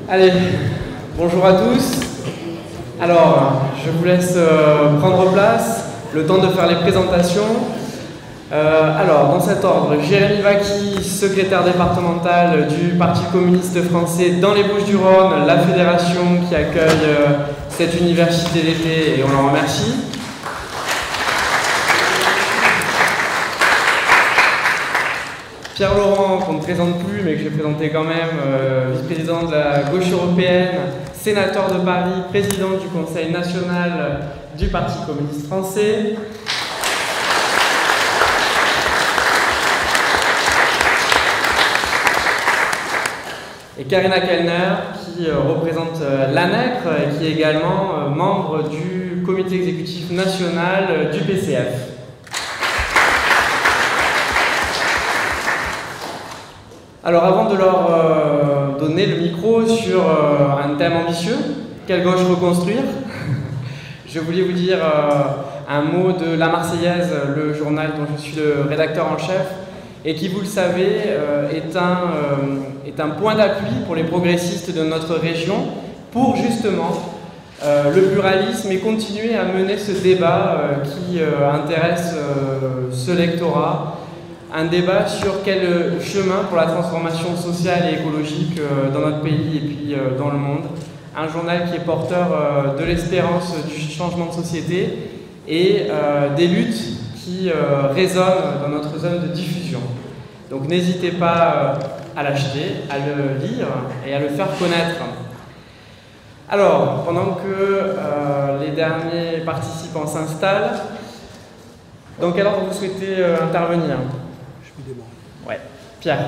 Allez, bonjour à tous. Alors, je vous laisse prendre place, le temps de faire les présentations. Alors, dans cet ordre, Jérémy Vacky, secrétaire départemental du Parti communiste français dans les Bouches-du-Rhône, la fédération qui accueille cette université d'été, et on l'en remercie. Pierre Laurent, qu'on ne présente plus, mais que je vais présenter quand même, vice-président de la gauche européenne, sénateur de Paris, président du Conseil national du Parti communiste français. Et Karina Kellner, qui représente l'ANECRE et qui est également membre du comité exécutif national du PCF. Alors avant de leur donner le micro sur un thème ambitieux, quelle gauche reconstruire, je voulais vous dire un mot de La Marseillaise, le journal dont je suis le rédacteur en chef, et qui, vous le savez, est un point d'appui pour les progressistes de notre région, pour justement le pluralisme et continuer à mener ce débat qui intéresse ce lectorat. Un débat sur quel chemin pour la transformation sociale et écologique dans notre pays et puis dans le monde. Un journal qui est porteur de l'espérance du changement de société et des luttes qui résonnent dans notre zone de diffusion. Donc n'hésitez pas à l'acheter, à le lire et à le faire connaître. Alors, pendant que les derniers participants s'installent, dans quel ordre vous souhaitez intervenir ? Ouais. Pierre.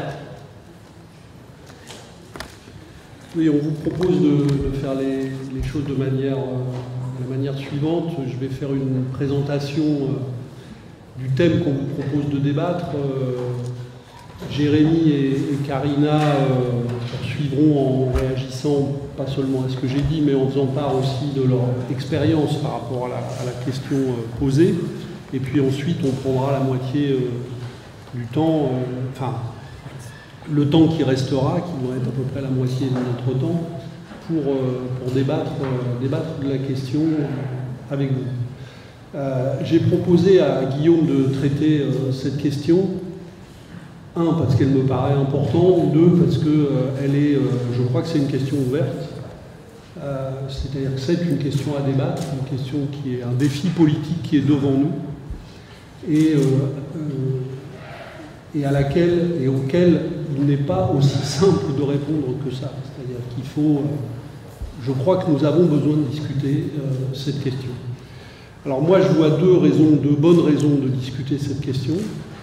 Oui, on vous propose de faire les choses de la manière suivante. Je vais faire une présentation du thème qu'on vous propose de débattre. Jérémy et Karina poursuivront en réagissant pas seulement à ce que j'ai dit, mais en faisant part aussi de leur expérience par rapport à la question posée. Et puis ensuite, on prendra la moitié du temps, le temps qui restera, qui doit être à peu près la moitié de notre temps, pour débattre de la question avec vous. J'ai proposé à Guillaume de traiter cette question, un, parce qu'elle me paraît importante, deux, parce que je crois que c'est une question ouverte, c'est-à-dire que c'est une question à débattre, une question qui est un défi politique qui est devant nous, et à laquelle et auquel il n'est pas aussi simple de répondre que ça. C'est-à-dire qu'il faut, je crois que nous avons besoin de discuter cette question. Alors moi, je vois deux bonnes raisons de discuter cette question.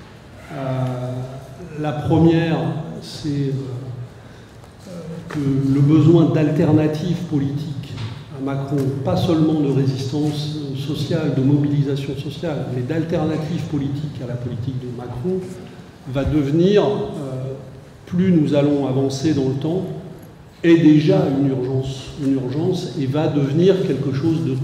La première, c'est que le besoin d'alternatives politiques à Macron, pas seulement de résistance sociale, de mobilisation sociale, mais d'alternatives politiques à la politique de Macron, va devenir, plus nous allons avancer dans le temps, est déjà une urgence et va devenir quelque chose de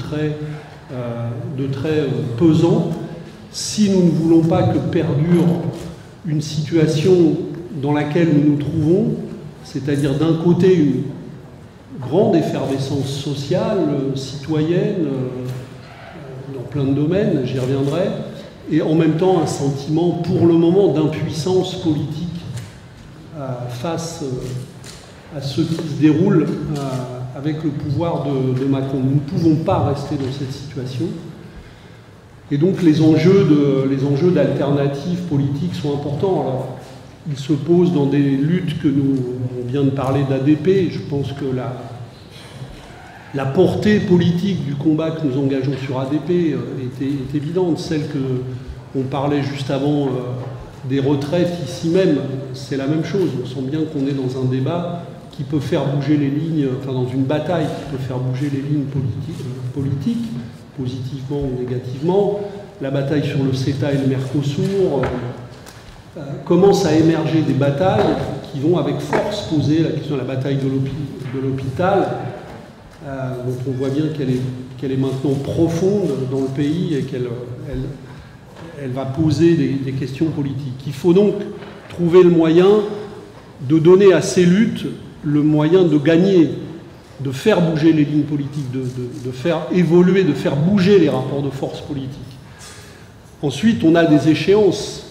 très pesant si nous ne voulons pas que perdure une situation dans laquelle nous nous trouvons, c'est-à-dire d'un côté une grande effervescence sociale, citoyenne, dans plein de domaines, j'y reviendrai, et en même temps un sentiment pour le moment d'impuissance politique face à ce qui se déroule avec le pouvoir de Macron. Nous ne pouvons pas rester dans cette situation. Et donc les enjeux d'alternatives politiques sont importants. Alors, ils se posent dans des luttes on vient de parler d'ADP, je pense que la portée politique du combat que nous engageons sur ADP est évidente. Celle qu'on parlait juste avant des retraites ici même, c'est la même chose. On sent bien qu'on est dans un débat qui peut faire bouger les lignes, dans une bataille qui peut faire bouger les lignes politiques, positivement ou négativement. La bataille sur le CETA et le Mercosur commence à émerger des batailles qui vont avec force poser la question de la bataille de l'hôpital. Donc on voit bien qu'elle est maintenant profonde dans le pays et qu'elle va poser des questions politiques. Il faut donc trouver le moyen de donner à ces luttes le moyen de gagner, de faire bouger les lignes politiques, de faire évoluer, de faire bouger les rapports de force politiques. Ensuite, on a des échéances.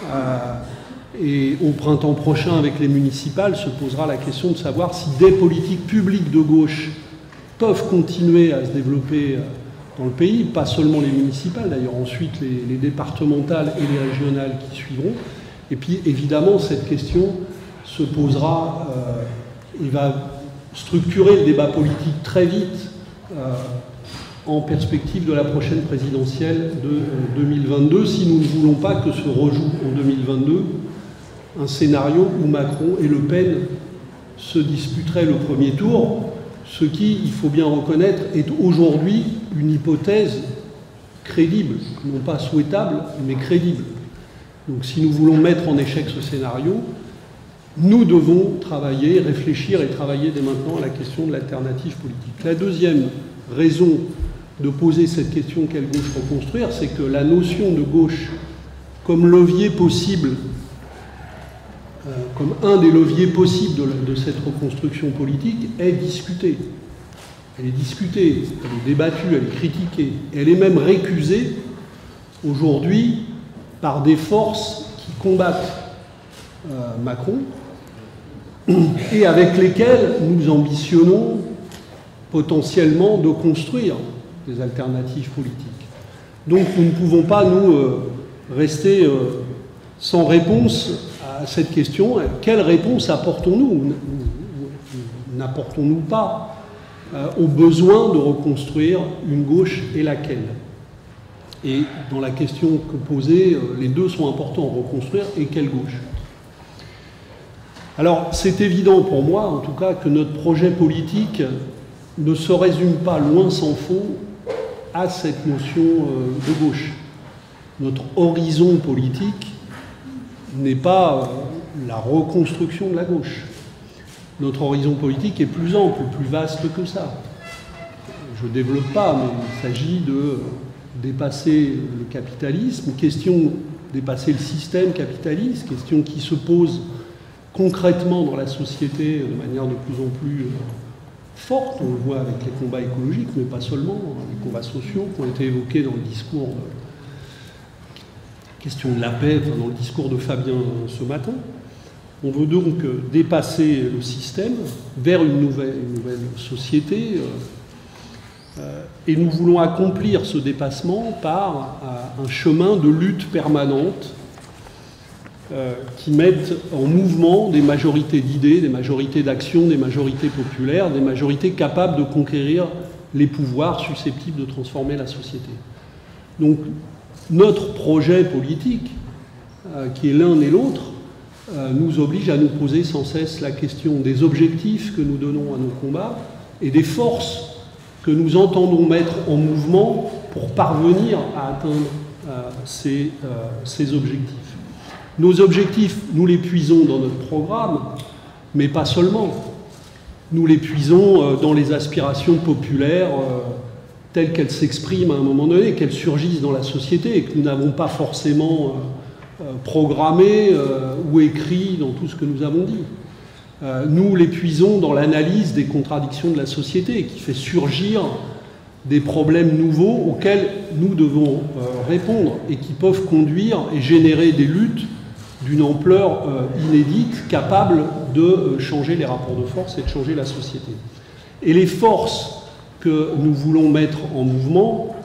Et au printemps prochain, avec les municipales, se posera la question de savoir si des politiques publiques de gauche peuvent continuer à se développer dans le pays, pas seulement les municipales, d'ailleurs ensuite les départementales et les régionales qui suivront. Et puis évidemment, cette question se posera et va structurer le débat politique très vite en perspective de la prochaine présidentielle de 2022, si nous ne voulons pas que se rejoue en 2022 un scénario où Macron et Le Pen se disputeraient le premier tour, ce qui, il faut bien reconnaître, est aujourd'hui une hypothèse crédible, non pas souhaitable, mais crédible. Donc si nous voulons mettre en échec ce scénario, nous devons travailler, réfléchir et travailler dès maintenant à la question de l'alternative politique. La deuxième raison de poser cette question « quelle gauche reconstruire ?», c'est que la notion de gauche comme levier possible, comme un des leviers possibles de cette reconstruction politique est discutée. Elle est discutée, elle est débattue, elle est critiquée. Elle est même récusée aujourd'hui par des forces qui combattent Macron et avec lesquelles nous ambitionnons potentiellement de construire des alternatives politiques. Donc nous ne pouvons pas, nous, rester sans réponse à cette question. Quelle réponse apportons-nous? N'apportons-nous pas au besoin de reconstruire une gauche et laquelle? Et dans la question que posée, les deux sont importants, reconstruire et quelle gauche? Alors c'est évident pour moi, en tout cas, que notre projet politique ne se résume pas, loin s'en faut, à cette notion de gauche. Notre horizon politique n'est pas la reconstruction de la gauche. Notre horizon politique est plus ample, plus vaste que ça. Je ne développe pas, mais il s'agit de dépasser le capitalisme, question dépasser le système capitaliste, question qui se pose concrètement dans la société de manière de plus en plus forte. On le voit avec les combats écologiques, mais pas seulement, les combats sociaux qui ont été évoqués dans le discours question de la paix, dans le discours de Fabien ce matin. On veut donc dépasser le système vers une nouvelle société et nous voulons accomplir ce dépassement par un chemin de lutte permanente qui mettent en mouvement des majorités d'idées, des majorités d'actions, des majorités populaires, des majorités capables de conquérir les pouvoirs susceptibles de transformer la société. Donc notre projet politique, qui est l'un et l'autre, nous oblige à nous poser sans cesse la question des objectifs que nous donnons à nos combats et des forces que nous entendons mettre en mouvement pour parvenir à atteindre ces objectifs. Nos objectifs, nous les puisons dans notre programme, mais pas seulement. Nous les puisons dans les aspirations populaires telles qu'elles s'expriment à un moment donné, qu'elles surgissent dans la société et que nous n'avons pas forcément programmé ou écrit dans tout ce que nous avons dit. Nous les puisons dans l'analyse des contradictions de la société qui fait surgir des problèmes nouveaux auxquels nous devons répondre et qui peuvent conduire et générer des luttes d'une ampleur inédite, capable de changer les rapports de force et de changer la société. Et les forces que nous voulons mettre en mouvement,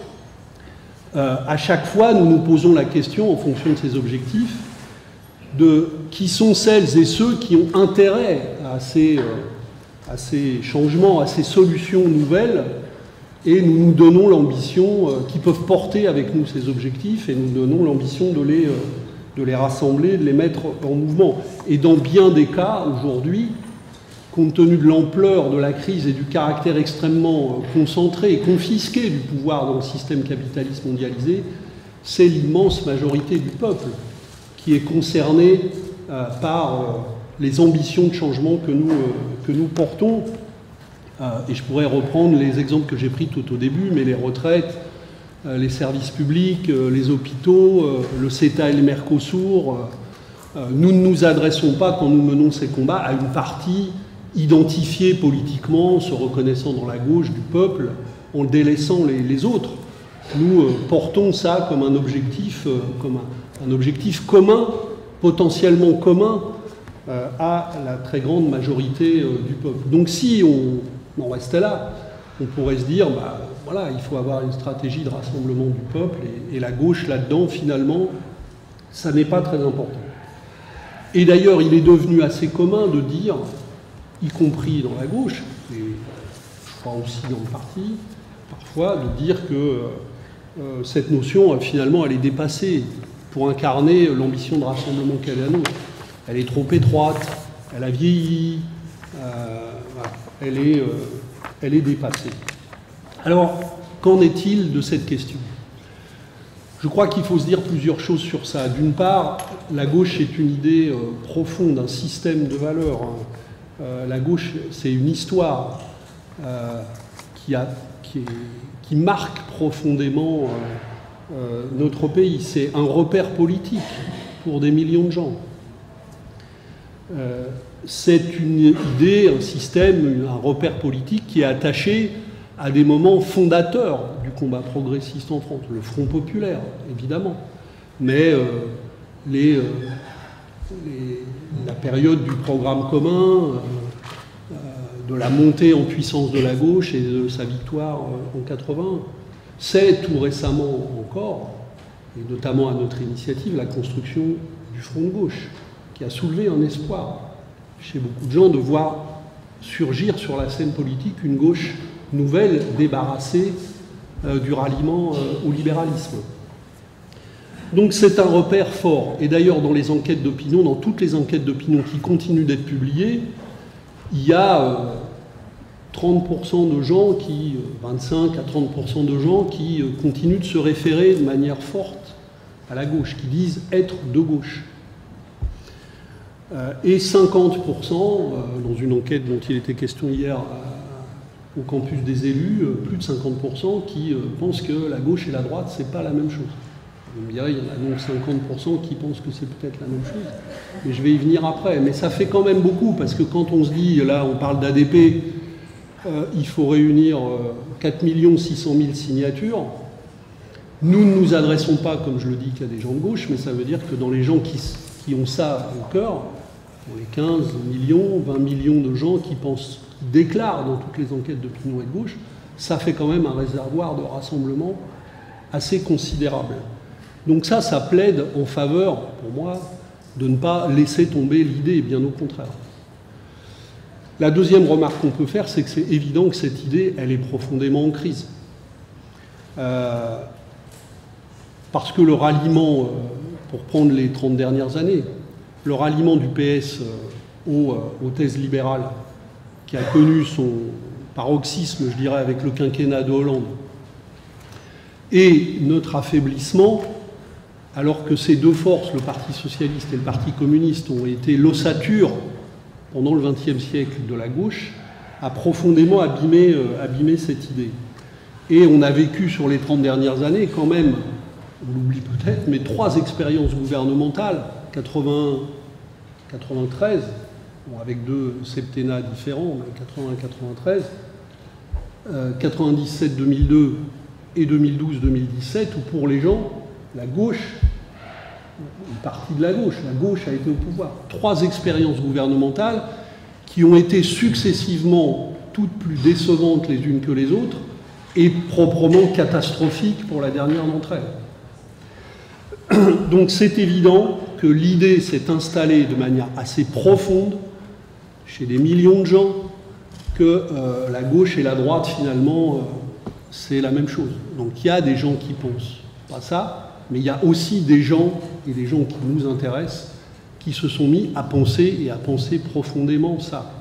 à chaque fois, nous nous posons la question, en fonction de ces objectifs, de qui sont celles et ceux qui ont intérêt à ces changements, à ces solutions nouvelles, et nous nous donnons l'ambition, qui peuvent porter avec nous ces objectifs, et nous donnons l'ambition de les rassembler, de les mettre en mouvement. Et dans bien des cas, aujourd'hui, compte tenu de l'ampleur de la crise et du caractère extrêmement concentré et confisqué du pouvoir dans le système capitaliste mondialisé, c'est l'immense majorité du peuple qui est concernée par les ambitions de changement que nous portons. Et je pourrais reprendre les exemples que j'ai pris tout au début, mais les retraites, les services publics, les hôpitaux, le CETA et le Mercosur. Nous ne nous adressons pas, quand nous menons ces combats, à une partie identifié politiquement, se reconnaissant dans la gauche du peuple, en délaissant les autres. Nous portons ça comme un objectif commun, potentiellement commun, à la très grande majorité du peuple. Donc si on en restait là, on pourrait se dire, voilà, il faut avoir une stratégie de rassemblement du peuple, et la gauche là-dedans, finalement, ça n'est pas très important. Et d'ailleurs, il est devenu assez commun de dire, y compris dans la gauche, et je crois aussi dans le parti, parfois, de dire que cette notion, finalement, elle est dépassée pour incarner l'ambition de rassemblement qu'elle est la nôtre. Elle est trop étroite, elle a vieilli, voilà, elle est dépassée. Alors, qu'en est-il de cette question ? Je crois qu'il faut se dire plusieurs choses sur ça. D'une part, la gauche est une idée profonde, un système de valeurs. La gauche, c'est une histoire qui marque profondément notre pays. C'est un repère politique pour des millions de gens. C'est une idée, un système, un repère politique qui est attaché à des moments fondateurs du combat progressiste en France. Le Front populaire, évidemment, mais la période du programme commun, de la montée en puissance de la gauche et de sa victoire en 80. C'est tout récemment encore, et notamment à notre initiative, la construction du Front de gauche, qui a soulevé un espoir chez beaucoup de gens de voir surgir sur la scène politique une gauche nouvelle, débarrassée du ralliement au libéralisme. Donc c'est un repère fort. Et d'ailleurs, dans les enquêtes d'opinion, dans toutes les enquêtes d'opinion qui continuent d'être publiées, il y a 30% de gens 25 à 30% de gens qui continuent de se référer de manière forte à la gauche, qui disent être de gauche. Et 50%, dans une enquête dont il était question hier au campus des élus, plus de 50% qui pensent que la gauche et la droite, c'est pas la même chose. Vous me direz, il y en a donc 50% qui pensent que c'est peut-être la même chose, mais je vais y venir après. Mais ça fait quand même beaucoup, parce que quand on se dit, là on parle d'ADP, il faut réunir 4 600 000 signatures, nous ne nous adressons pas, comme je le dis, qu'à des gens de gauche, mais ça veut dire que dans les gens qui ont ça au cœur, dans les 15 millions, 20 millions de gens qui déclarent dans toutes les enquêtes d'opinion et de gauche, ça fait quand même un réservoir de rassemblement assez considérable. Donc ça plaide en faveur, pour moi, de ne pas laisser tomber l'idée, bien au contraire. La deuxième remarque qu'on peut faire, c'est que c'est évident que cette idée, elle est profondément en crise. Parce que le ralliement, pour prendre les 30 dernières années, le ralliement du PS aux thèses libérales, qui a connu son paroxysme, je dirais, avec le quinquennat de Hollande, et notre affaiblissement, alors que ces deux forces, le Parti socialiste et le Parti communiste, ont été l'ossature pendant le XXe siècle de la gauche, a profondément abîmé cette idée. Et on a vécu sur les 30 dernières années quand même, on l'oublie peut-être, mais 3 expériences gouvernementales, 80, 93, bon, avec 2 septennats différents, 80-93, 97-2002 et 2012-2017, où pour les gens, la gauche, une partie de la gauche a été au pouvoir. 3 expériences gouvernementales qui ont été successivement toutes plus décevantes les unes que les autres et proprement catastrophiques pour la dernière d'entre elles. Donc c'est évident que l'idée s'est installée de manière assez profonde chez des millions de gens que la gauche et la droite, finalement, c'est la même chose. Donc il y a des gens qui pensent pas ça, mais il y a aussi des gens, et des gens qui nous intéressent, qui se sont mis à penser, et à penser profondément ça.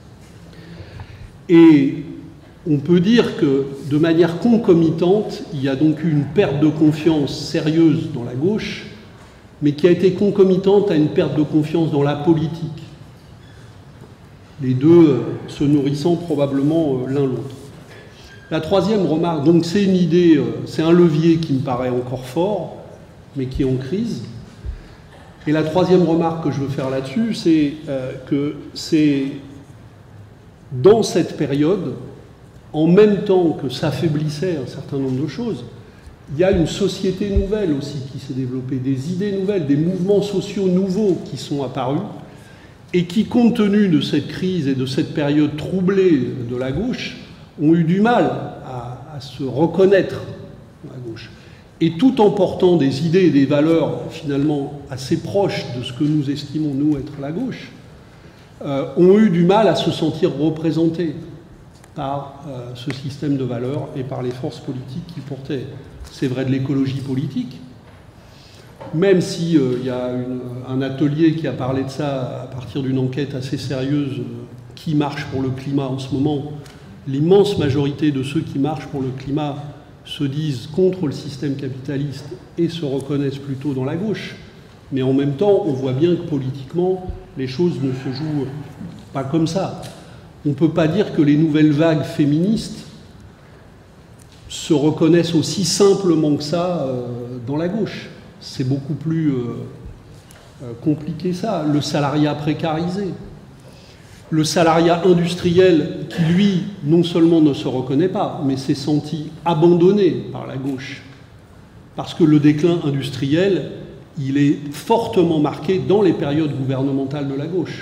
Et on peut dire que, de manière concomitante, il y a donc eu une perte de confiance sérieuse dans la gauche, mais qui a été concomitante à une perte de confiance dans la politique. Les deux se nourrissant probablement l'un l'autre. La troisième remarque, donc c'est une idée, c'est un levier qui me paraît encore fort, mais qui est en crise. Et la troisième remarque que je veux faire là-dessus, c'est que c'est dans cette période, en même temps que s'affaiblissait un certain nombre de choses, il y a une société nouvelle aussi qui s'est développée, des idées nouvelles, des mouvements sociaux nouveaux qui sont apparus et qui, compte tenu de cette crise et de cette période troublée de la gauche, ont eu du mal à se reconnaître dans la gauche. Et tout en portant des idées et des valeurs finalement assez proches de ce que nous estimons, nous, être la gauche, ont eu du mal à se sentir représentés par ce système de valeurs et par les forces politiques qui portaient. C'est vrai de l'écologie politique, même si il y a un atelier qui a parlé de ça à partir d'une enquête assez sérieuse, qui marche pour le climat en ce moment. L'immense majorité de ceux qui marchent pour le climat se disent contre le système capitaliste et se reconnaissent plutôt dans la gauche. Mais en même temps, on voit bien que politiquement, les choses ne se jouent pas comme ça. On ne peut pas dire que les nouvelles vagues féministes se reconnaissent aussi simplement que ça dans la gauche. C'est beaucoup plus compliqué ça. Le salariat précarisé, le salariat industriel qui, lui, non seulement ne se reconnaît pas, mais s'est senti abandonné par la gauche. Parce que le déclin industriel, il est fortement marqué dans les périodes gouvernementales de la gauche.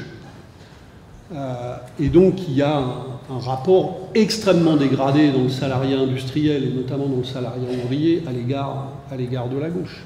Et donc, il y a un rapport extrêmement dégradé dans le salariat industriel, et notamment dans le salariat ouvrier, à l'égard de la gauche.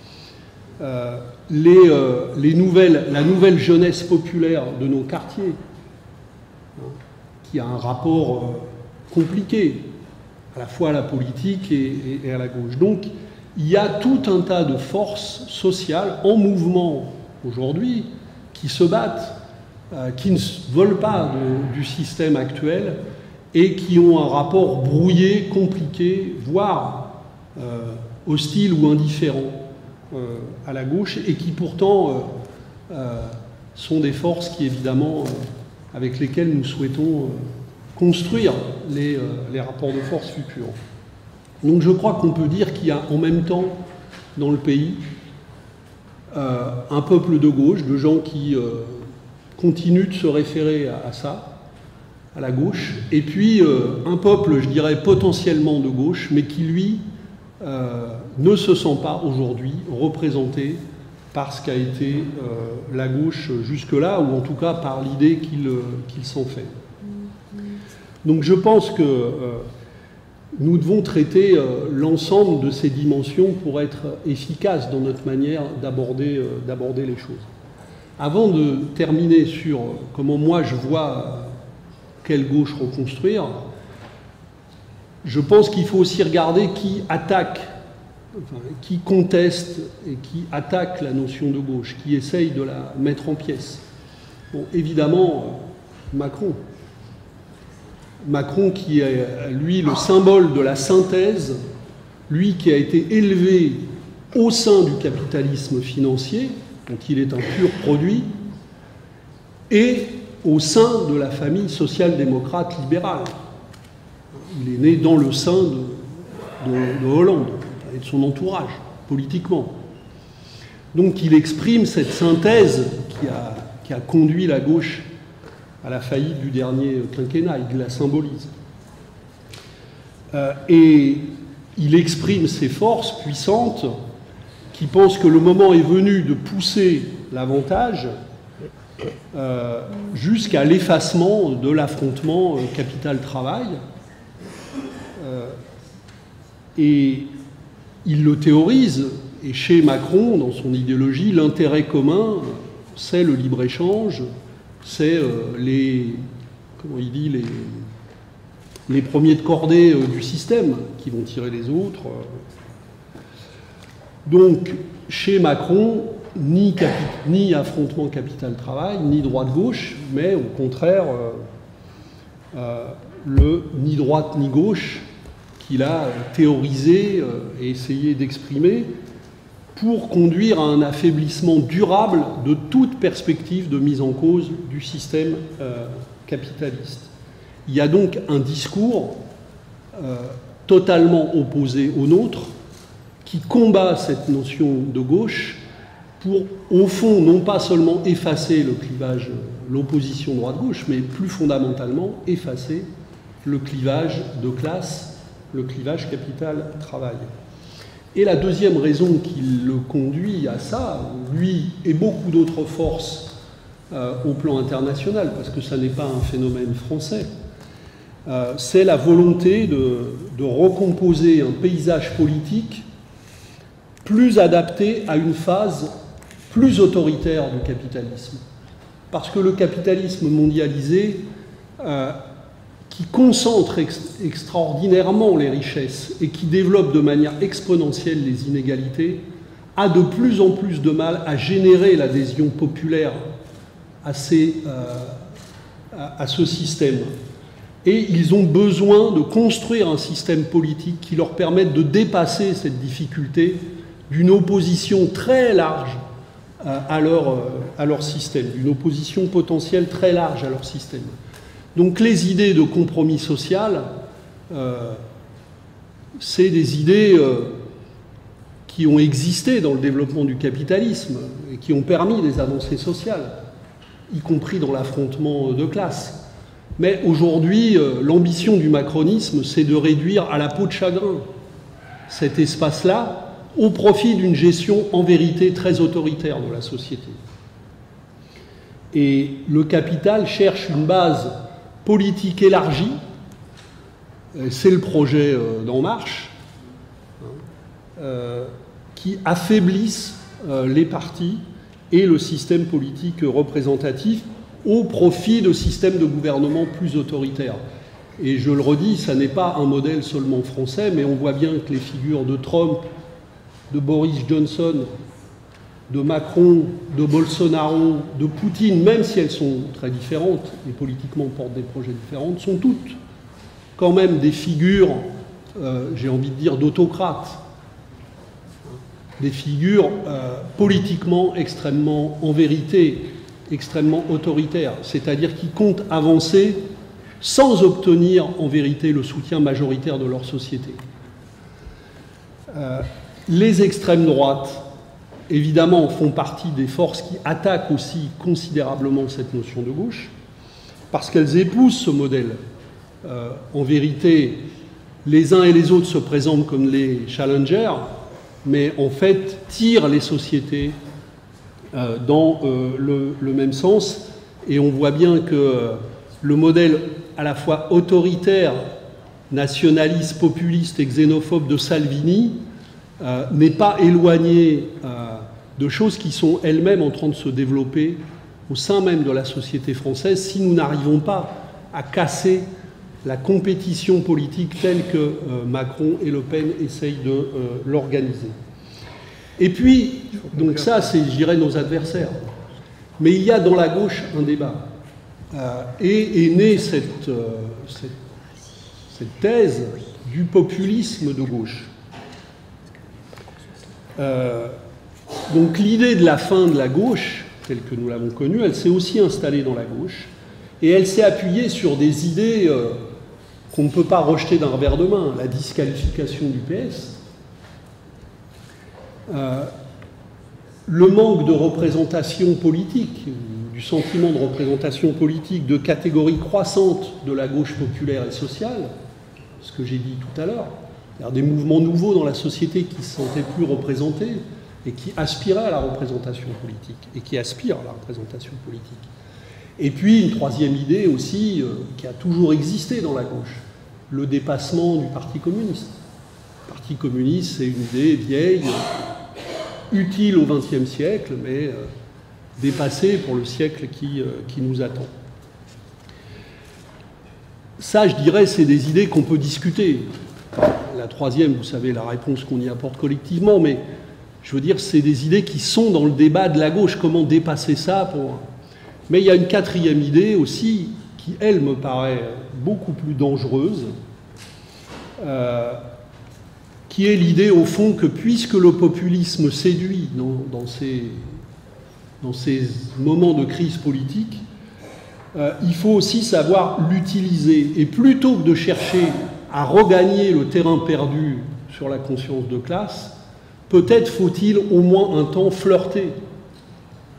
La nouvelle jeunesse populaire de nos quartiers, qui a un rapport compliqué, à la fois à la politique et à la gauche. Donc, il y a tout un tas de forces sociales en mouvement aujourd'hui qui se battent, qui ne veulent pas du système actuel et qui ont un rapport brouillé, compliqué, voire hostile ou indifférent à la gauche, et qui pourtant sont des forces qui, évidemment, avec lesquelles nous souhaitons construire les rapports de force futurs. Donc je crois qu'on peut dire qu'il y a en même temps dans le pays un peuple de gauche, de gens qui continuent de se référer à ça, à la gauche, et puis un peuple, je dirais, potentiellement de gauche, mais qui, lui, ne se sent pas aujourd'hui représenté par ce qu'a été la gauche jusque-là, ou en tout cas par l'idée qu'il s'en fait. Donc je pense que nous devons traiter l'ensemble de ces dimensions pour être efficaces dans notre manière d'aborder les choses. Avant de terminer sur comment moi je vois quelle gauche reconstruire, je pense qu'il faut aussi regarder qui attaque, qui conteste et qui attaque la notion de gauche, qui essaye de la mettre en pièces. Bon, évidemment, Macron qui est, lui, le symbole de la synthèse, lui qui a été élevé au sein du capitalisme financier, donc il est un pur produit, et au sein de la famille social-démocrate libérale. Il est né dans le sein de Hollande et de son entourage, politiquement. Donc il exprime cette synthèse qui a conduit la gauche à la faillite du dernier quinquennat, il la symbolise. Et il exprime ces forces puissantes qui pensent que le moment est venu de pousser l'avantage jusqu'à l'effacement de l'affrontement capital-travail. Et il le théorise, et chez Macron, dans son idéologie, l'intérêt commun, c'est le libre-échange, c'est les premiers de cordée du système qui vont tirer les autres. Donc, chez Macron, ni affrontement capital-travail, ni droite-gauche, mais au contraire, ni droite ni gauche qu'il a théorisé et essayé d'exprimer pour conduire à un affaiblissement durable de toute perspective de mise en cause du système capitaliste. Il y a donc un discours totalement opposé au nôtre qui combat cette notion de gauche pour, au fond, non pas seulement effacer le clivage, l'opposition droite-gauche, mais plus fondamentalement effacer le clivage de classe, le clivage capital-travail. Et la deuxième raison qui le conduit à ça, lui et beaucoup d'autres forces au plan international, parce que ça n'est pas un phénomène français, c'est la volonté de recomposer un paysage politique plus adapté à une phase plus autoritaire du capitalisme. Parce que le capitalisme mondialisé, qui concentre extraordinairement les richesses et qui développe de manière exponentielle les inégalités, a de plus en plus de mal à générer l'adhésion populaire à ce système. Et ils ont besoin de construire un système politique qui leur permette de dépasser cette difficulté d'une opposition très large à leur système, d'une opposition potentielle très large à leur système. Donc les idées de compromis social, c'est des idées qui ont existé dans le développement du capitalisme et qui ont permis des avancées sociales, y compris dans l'affrontement de classes. Mais aujourd'hui, l'ambition du macronisme, c'est de réduire à la peau de chagrin cet espace-là au profit d'une gestion en vérité très autoritaire de la société. Et le capital cherche une base politique élargie, c'est le projet d'En Marche, qui affaiblisse les partis et le système politique représentatif au profit de systèmes de gouvernement plus autoritaires. Et je le redis, ça n'est pas un modèle seulement français, mais on voit bien que les figures de Trump, de Boris Johnson, de Macron, de Bolsonaro, de Poutine, même si elles sont très différentes et politiquement portent des projets différents, sont toutes quand même des figures, j'ai envie de dire, d'autocrates, des figures politiquement extrêmement, en vérité, extrêmement autoritaires, c'est-à-dire qui comptent avancer sans obtenir en vérité le soutien majoritaire de leur société. Les extrêmes droites, évidemment, font partie des forces qui attaquent aussi considérablement cette notion de gauche, parce qu'elles épousent ce modèle. En vérité, les uns et les autres se présentent comme les challengers, mais en fait tirent les sociétés dans le même sens. Et on voit bien que le modèle à la fois autoritaire, nationaliste, populiste et xénophobe de Salvini n'est pas éloigné de choses qui sont elles-mêmes en train de se développer au sein même de la société française si nous n'arrivons pas à casser la compétition politique telle que Macron et Le Pen essayent de l'organiser. Et puis, donc ça, c'est, je dirais, nos adversaires. Mais il y a dans la gauche un débat. Et est née cette thèse du populisme de gauche. Donc l'idée de la fin de la gauche, telle que nous l'avons connue, elle s'est aussi installée dans la gauche, et elle s'est appuyée sur des idées qu'on ne peut pas rejeter d'un revers de main. La disqualification du PS, le manque de représentation politique, du sentiment de représentation politique de catégories croissantes de la gauche populaire et sociale, ce que j'ai dit tout à l'heure, c'est-à-dire des mouvements nouveaux dans la société qui se sentaient plus représentés et qui aspiraient à la représentation politique, et qui aspirent à la représentation politique. Et puis une troisième idée aussi qui a toujours existé dans la gauche, le dépassement du Parti communiste. Le Parti communiste, c'est une idée vieille, utile au XXe siècle, mais dépassée pour le siècle qui nous attend. Ça, je dirais, c'est des idées qu'on peut discuter. La troisième, vous savez, la réponse qu'on y apporte collectivement, mais je veux dire, c'est des idées qui sont dans le débat de la gauche. Comment dépasser ça Mais il y a une quatrième idée aussi, qui, elle, me paraît beaucoup plus dangereuse, qui est l'idée, au fond, que puisque le populisme séduit dans ces moments de crise politique, il faut aussi savoir l'utiliser. Et plutôt que de chercher à regagner le terrain perdu sur la conscience de classe, peut-être faut-il au moins un temps flirter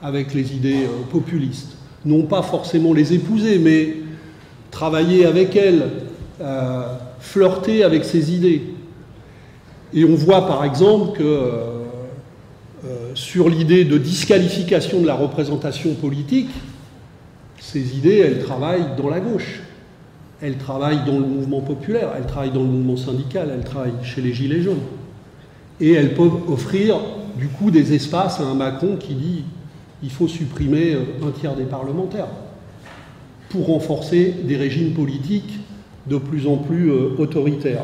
avec les idées populistes. Non pas forcément les épouser, mais travailler avec elles, flirter avec ces idées. Et on voit par exemple que sur l'idée de disqualification de la représentation politique, ces idées, elles travaillent dans la gauche. Elles travaillent dans le mouvement populaire, elles travaillent dans le mouvement syndical, elles travaillent chez les Gilets jaunes. Et elles peuvent offrir du coup des espaces à un Macron qui dit il faut supprimer un tiers des parlementaires pour renforcer des régimes politiques de plus en plus autoritaires.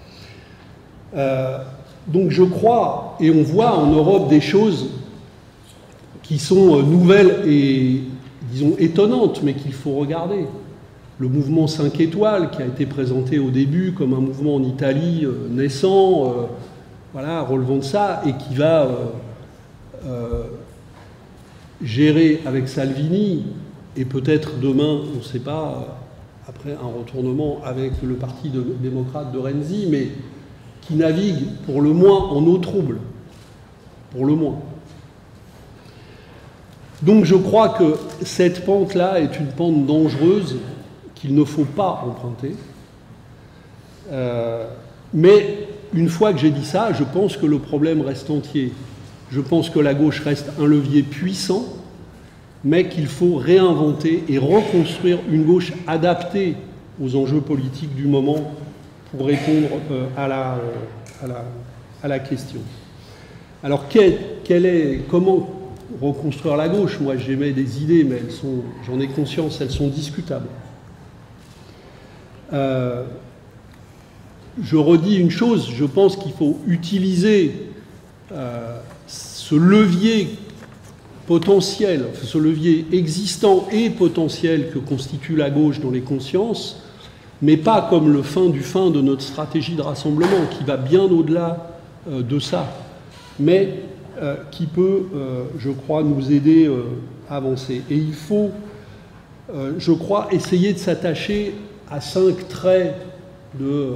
Donc je crois, et on voit en Europe des choses qui sont nouvelles et, disons, étonnantes, mais qu'il faut regarder. Le mouvement 5 étoiles, qui a été présenté au début comme un mouvement en Italie naissant, voilà, relevant de ça, et qui va gérer avec Salvini, et peut-être demain, on ne sait pas, après un retournement avec le parti démocrate de Renzi, mais qui navigue pour le moins en eau trouble, pour le moins. Donc je crois que cette pente-là est une pente dangereuse qu'il ne faut pas emprunter. Mais une fois que j'ai dit ça, je pense que le problème reste entier. Je pense que la gauche reste un levier puissant, mais qu'il faut réinventer et reconstruire une gauche adaptée aux enjeux politiques du moment pour répondre à la question. Alors, comment reconstruire la gauche? Moi, j'émets des idées, mais j'en ai conscience, elles sont discutables. Je redis une chose, je pense qu'il faut utiliser ce levier potentiel, ce levier existant et potentiel que constitue la gauche dans les consciences, mais pas comme le fin de notre stratégie de rassemblement, qui va bien au-delà de ça, mais qui peut, je crois, nous aider à avancer. Et il faut, je crois, essayer de s'attacher à 5 traits de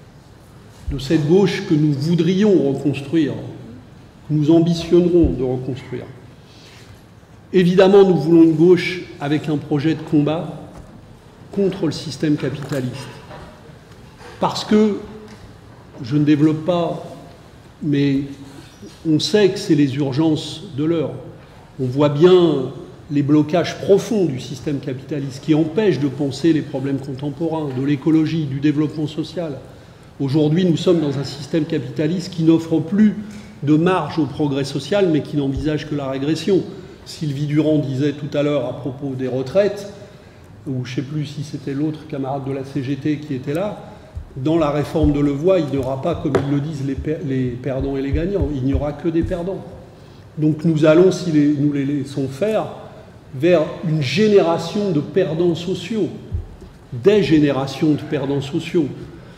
cette gauche que nous voudrions reconstruire, que nous ambitionnerons de reconstruire. Évidemment, nous voulons une gauche avec un projet de combat contre le système capitaliste. Parce que, je ne développe pas, mais on sait que c'est les urgences de l'heure. On voit bien les blocages profonds du système capitaliste qui empêchent de penser les problèmes contemporains, de l'écologie, du développement social. Aujourd'hui, nous sommes dans un système capitaliste qui n'offre plus de marge au progrès social, mais qui n'envisage que la régression. Sylvie Durand disait tout à l'heure à propos des retraites, ou je ne sais plus si c'était l'autre camarade de la CGT qui était là, dans la réforme de Levoy, il n'y aura pas, comme ils le disent, les perdants et les gagnants, il n'y aura que des perdants. Donc nous allons, si nous les laissons faire, vers une génération de perdants sociaux, des générations de perdants sociaux.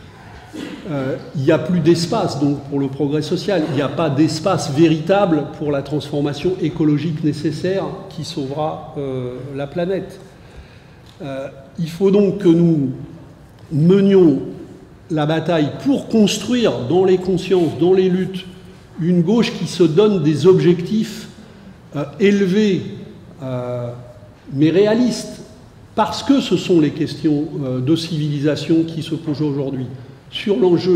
Il n'y a plus d'espace donc pour le progrès social, il n'y a pas d'espace véritable pour la transformation écologique nécessaire qui sauvera la planète. Il faut donc que nous menions la bataille pour construire dans les consciences, dans les luttes, une gauche qui se donne des objectifs élevés mais réalistes, parce que ce sont les questions de civilisation qui se posent aujourd'hui sur l'enjeu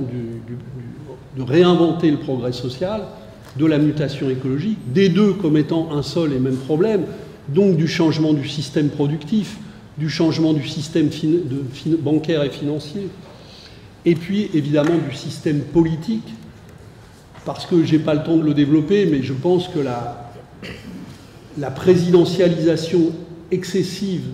de réinventer le progrès social, de la mutation écologique, des deux comme étant un seul et même problème, donc du changement du système productif, du changement du système bancaire et financier, et puis évidemment du système politique, parce que je n'ai pas le temps de le développer, mais je pense que la présidentialisation excessive,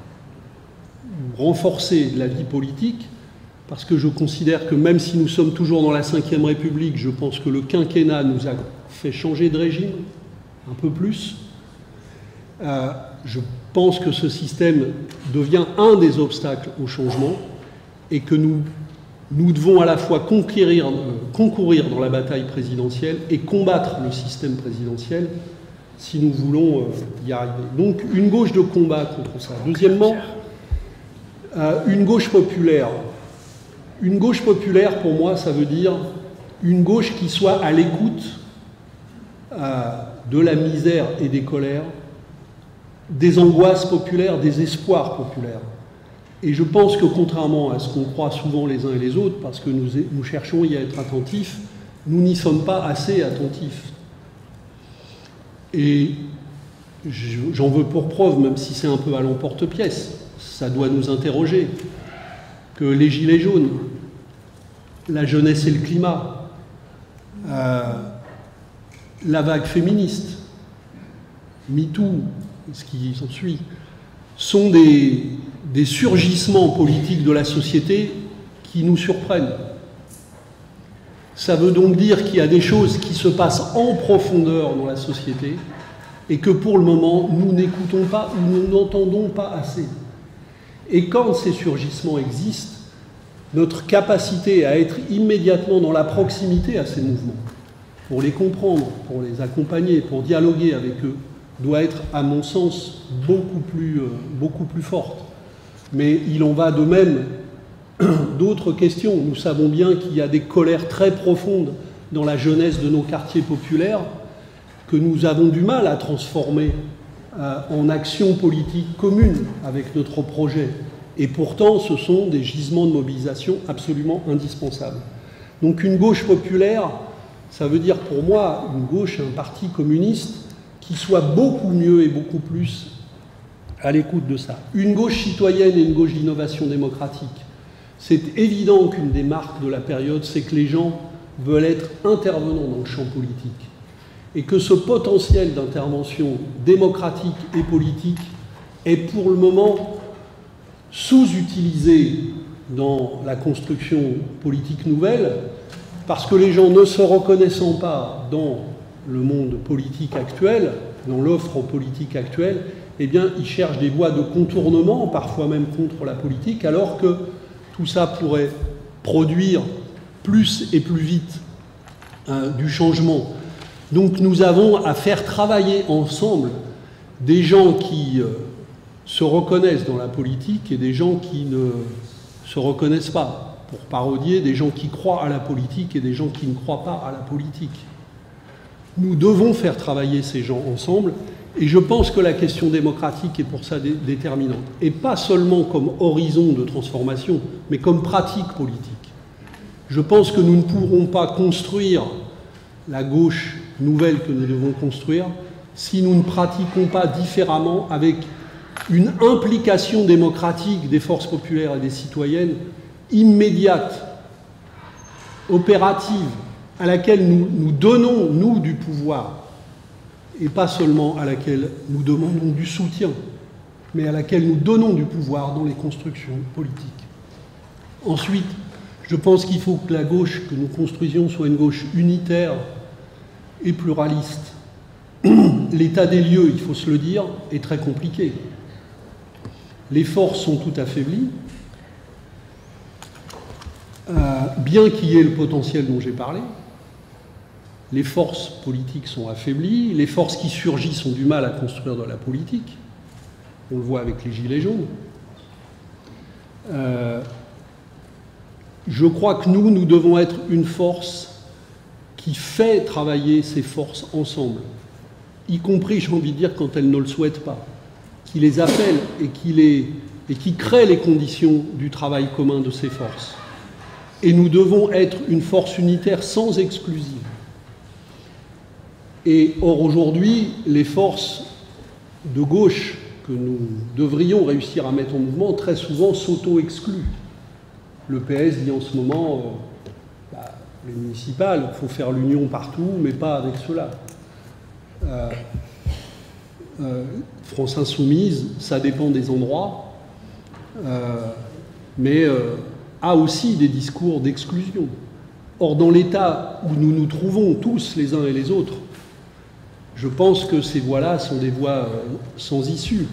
renforcée de la vie politique, parce que je considère que même si nous sommes toujours dans la Ve République, je pense que le quinquennat nous a fait changer de régime, un peu plus. Je pense que ce système devient un des obstacles au changement et que nous devons à la fois concourir dans la bataille présidentielle et combattre le système présidentiel si nous voulons y arriver. Donc une gauche de combat contre ça. Deuxièmement, une gauche populaire. Une gauche populaire, pour moi, ça veut dire une gauche qui soit à l'écoute de la misère et des colères, des angoisses populaires, des espoirs populaires. Et je pense que contrairement à ce qu'on croit souvent les uns et les autres, parce que nous cherchons y à être attentifs, nous n'y sommes pas assez attentifs. Et j'en veux pour preuve, même si c'est un peu à l'emporte-pièce, ça doit nous interroger, que les Gilets jaunes, la jeunesse et le climat, la vague féministe, MeToo, ce qui s'ensuit, sont des surgissements politiques de la société qui nous surprennent. Ça veut donc dire qu'il y a des choses qui se passent en profondeur dans la société et que pour le moment, nous n'écoutons pas ou nous n'entendons pas assez. Et quand ces surgissements existent, notre capacité à être immédiatement dans la proximité à ces mouvements, pour les comprendre, pour les accompagner, pour dialoguer avec eux, doit être, à mon sens, beaucoup plus forte. Mais il en va de même d'autres questions. Nous savons bien qu'il y a des colères très profondes dans la jeunesse de nos quartiers populaires que nous avons du mal à transformer en actions politiques communes avec notre projet. Et pourtant, ce sont des gisements de mobilisation absolument indispensables. Donc une gauche populaire, ça veut dire pour moi une gauche, un parti communiste qui soit beaucoup mieux et beaucoup plus à l'écoute de ça. Une gauche citoyenne et une gauche d'innovation démocratique. C'est évident qu'une des marques de la période, c'est que les gens veulent être intervenants dans le champ politique. Et que ce potentiel d'intervention démocratique et politique est pour le moment sous-utilisé dans la construction politique nouvelle, parce que les gens ne se reconnaissant pas dans le monde politique actuel, dans l'offre politique actuelle, eh bien, ils cherchent des voies de contournement, parfois même contre la politique, alors que tout ça pourrait produire plus et plus vite du changement. Donc nous avons à faire travailler ensemble des gens qui se reconnaissent dans la politique et des gens qui ne se reconnaissent pas, pour parodier des gens qui croient à la politique et des gens qui ne croient pas à la politique. Nous devons faire travailler ces gens ensemble, et je pense que la question démocratique est pour ça déterminante. Et pas seulement comme horizon de transformation, mais comme pratique politique. Je pense que nous ne pourrons pas construire la gauche nouvelle que nous devons construire si nous ne pratiquons pas différemment avec une implication démocratique des forces populaires et des citoyennes immédiate, opérative, à laquelle nous donnons, nous, du pouvoir, et pas seulement à laquelle nous demandons du soutien, mais à laquelle nous donnons du pouvoir dans les constructions politiques. Ensuite, je pense qu'il faut que la gauche que nous construisions soit une gauche unitaire et pluraliste. L'état des lieux, il faut se le dire, est très compliqué. Les forces sont toutes affaiblies, bien qu'il y ait le potentiel dont j'ai parlé. Les forces politiques sont affaiblies, les forces qui surgissent ont du mal à construire de la politique. On le voit avec les Gilets jaunes. Je crois que nous devons être une force qui fait travailler ces forces ensemble, y compris, j'ai envie de dire, quand elles ne le souhaitent pas, qui les appelle et qui crée les conditions du travail commun de ces forces. Et nous devons être une force unitaire sans exclusive. Et or, aujourd'hui, les forces de gauche que nous devrions réussir à mettre en mouvement, très souvent s'auto-excluent. Le PS dit en ce moment, les municipales, il faut faire l'union partout, mais pas avec cela. France Insoumise, ça dépend des endroits, mais a aussi des discours d'exclusion. Or, dans l'état où nous nous trouvons tous les uns et les autres, je pense que ces voies-là sont des voies sans issue.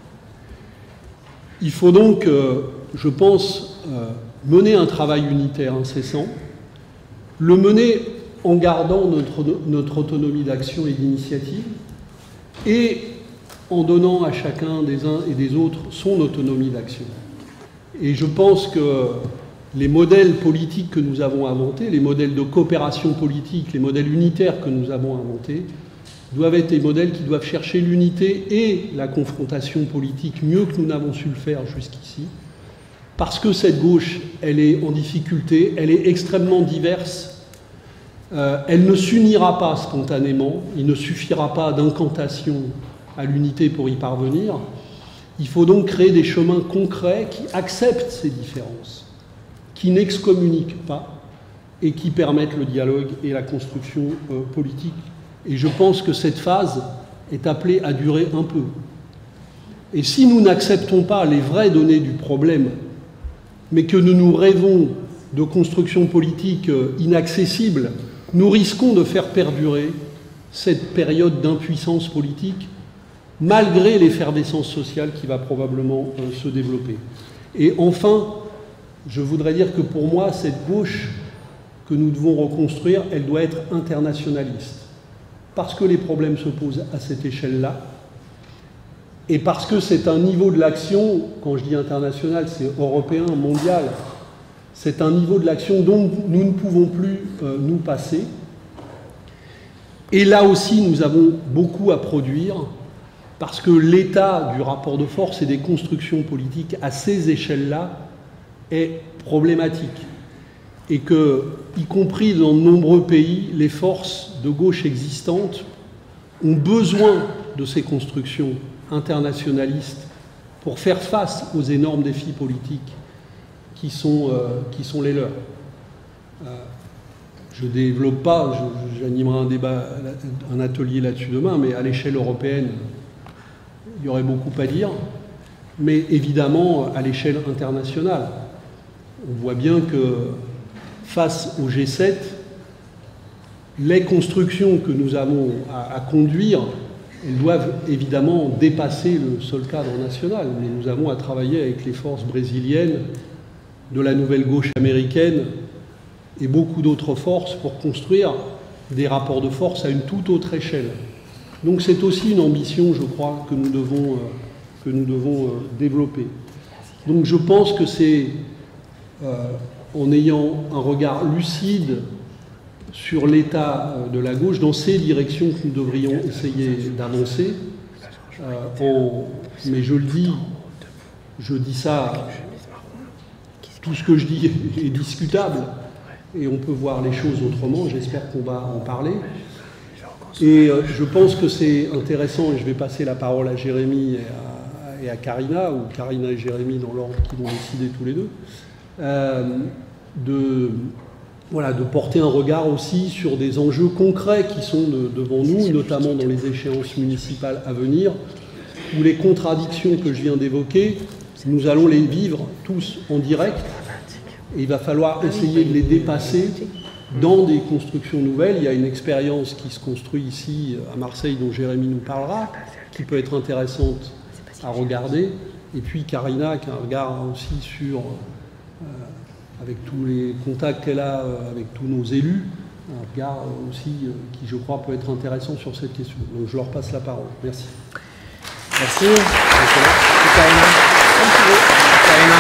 Il faut donc, je pense, mener un travail unitaire incessant, le mener en gardant notre autonomie d'action et d'initiative, et en donnant à chacun des uns et des autres son autonomie d'action. Et je pense que les modèles politiques que nous avons inventés, les modèles de coopération politique, les modèles unitaires que nous avons inventés, doivent être des modèles qui doivent chercher l'unité et la confrontation politique mieux que nous n'avons su le faire jusqu'ici, parce que cette gauche, elle est en difficulté, elle est extrêmement diverse, elle ne s'unira pas spontanément, il ne suffira pas d'incantation à l'unité pour y parvenir. Il faut donc créer des chemins concrets qui acceptent ces différences, qui n'excommuniquent pas et qui permettent le dialogue et la construction politique. Et je pense que cette phase est appelée à durer un peu. Et si nous n'acceptons pas les vraies données du problème, mais que nous rêvons de construction politique inaccessible, nous risquons de faire perdurer cette période d'impuissance politique malgré l'effervescence sociale qui va probablement se développer. Et enfin, je voudrais dire que pour moi, cette gauche que nous devons reconstruire, elle doit être internationaliste. Parce que les problèmes se posent à cette échelle-là, et parce que c'est un niveau de l'action, quand je dis international, c'est européen, mondial, c'est un niveau de l'action dont nous ne pouvons plus nous passer. Et là aussi, nous avons beaucoup à produire, parce que l'état du rapport de force et des constructions politiques à ces échelles-là est problématique. Et que, y compris dans de nombreux pays, les forces de gauche existantes ont besoin de ces constructions internationalistes pour faire face aux énormes défis politiques qui sont les leurs. Je ne développe pas, j'animerai un débat, un atelier là-dessus demain, mais à l'échelle européenne, il y aurait beaucoup à dire, mais évidemment à l'échelle internationale. On voit bien que face au G7, les constructions que nous avons à conduire, elles doivent évidemment dépasser le seul cadre national. Mais nous avons à travailler avec les forces brésiliennes, de la nouvelle gauche américaine et beaucoup d'autres forces pour construire des rapports de force à une toute autre échelle. Donc c'est aussi une ambition, je crois, que nous devons développer. Donc je pense que c'est en ayant un regard lucide sur l'état de la gauche, dans ces directions que nous devrions essayer d'avancer. Mais je le dis, je dis ça, tout ce que je dis est discutable, et on peut voir les choses autrement, j'espère qu'on va en parler. Et je pense que c'est intéressant, et je vais passer la parole à Jérémy et à Karina, ou Karina et Jérémy dans l'ordre qu'ils vont décider tous les deux, de porter un regard aussi sur des enjeux concrets qui sont devant nous, notamment dans les échéances municipales à venir, où les contradictions que je viens d'évoquer, nous allons les vivre tous en direct, et il va falloir essayer de les dépasser dans des constructions nouvelles. Il y a une expérience qui se construit ici à Marseille dont Jérémy nous parlera, qui peut être intéressante à regarder, et puis Karina qui a un regard aussi sur... avec tous les contacts qu'elle a avec tous nos élus, un regard aussi qui, je crois, peut être intéressant sur cette question. Donc je leur passe la parole. Merci. Merci. Karina. Comme tu veux. Karina.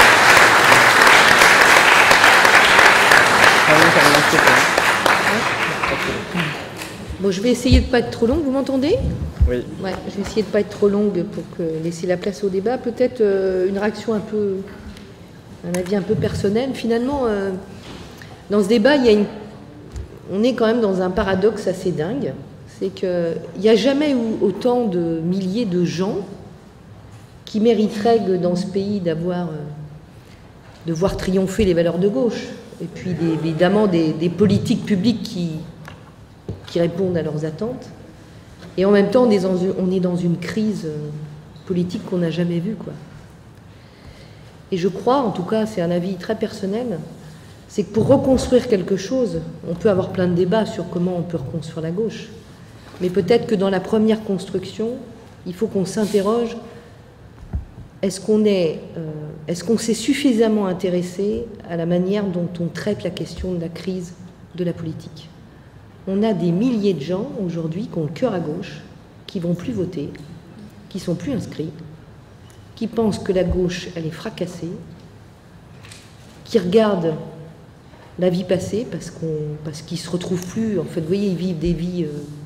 Bon, je vais essayer de ne pas être trop longue. Vous m'entendez? Oui. Ouais, je vais essayer de ne pas être trop longue pour laisser la place au débat. Peut-être une réaction un avis un peu personnel. Finalement, dans ce débat, on est quand même dans un paradoxe assez dingue. C'est qu'il n'y a jamais eu autant de milliers de gens qui mériteraient dans ce pays de voir triompher les valeurs de gauche. Et puis évidemment des politiques publiques qui répondent à leurs attentes. Et en même temps, on est dans une crise politique qu'on n'a jamais vue, quoi. Et je crois, en tout cas, c'est un avis très personnel, c'est que pour reconstruire quelque chose, on peut avoir plein de débats sur comment on peut reconstruire la gauche. Mais peut-être que dans la première construction, il faut qu'on s'interroge, est-ce qu'on s'est suffisamment intéressé à la manière dont on traite la question de la crise de la politique? On a des milliers de gens aujourd'hui qui ont le cœur à gauche, qui vont plus voter, qui sont plus inscrits, qui pensent que la gauche, elle est fracassée, qui regardent la vie passée parce qu'ils ne se retrouvent plus. En fait, vous voyez, ils vivent des vies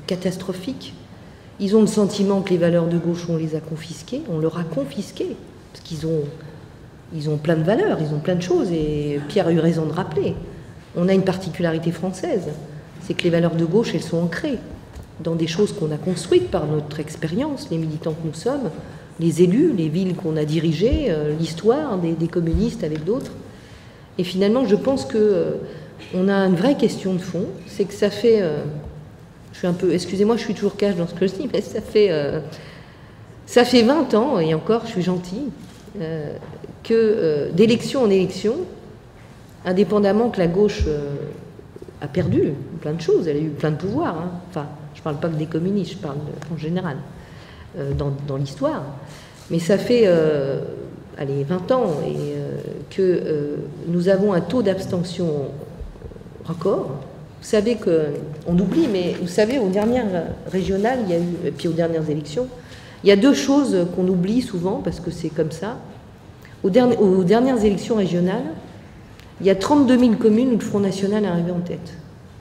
catastrophique. Ils ont le sentiment que les valeurs de gauche, on les a confisquées, on leur a confisquées, parce qu'ils ont plein de valeurs, ils ont plein de choses, et Pierre a eu raison de rappeler. On a une particularité française, c'est que les valeurs de gauche, elles sont ancrées dans des choses qu'on a construites par notre expérience, les militants que nous sommes, les élus, les villes qu'on a dirigées, l'histoire des communistes avec d'autres. Et finalement, je pense qu'on a une vraie question de fond, c'est que ça fait... je suis un peu... Excusez-moi, je suis toujours cash dans ce que je dis, mais ça fait 20 ans, et encore, je suis gentille, que d'élection en élection, indépendamment que la gauche a perdu plein de choses, elle a eu plein de pouvoirs, hein. Enfin, je ne parle pas que des communistes, je parle en général, dans l'histoire. Mais ça fait 20 ans que nous avons un taux d'abstention record. Vous savez qu'on oublie, mais vous savez, aux dernières régionales, il y a eu, et puis aux dernières élections, il y a deux choses qu'on oublie souvent, parce que c'est comme ça. Aux dernières élections régionales, il y a 32 000 communes où le Front National est arrivé en tête.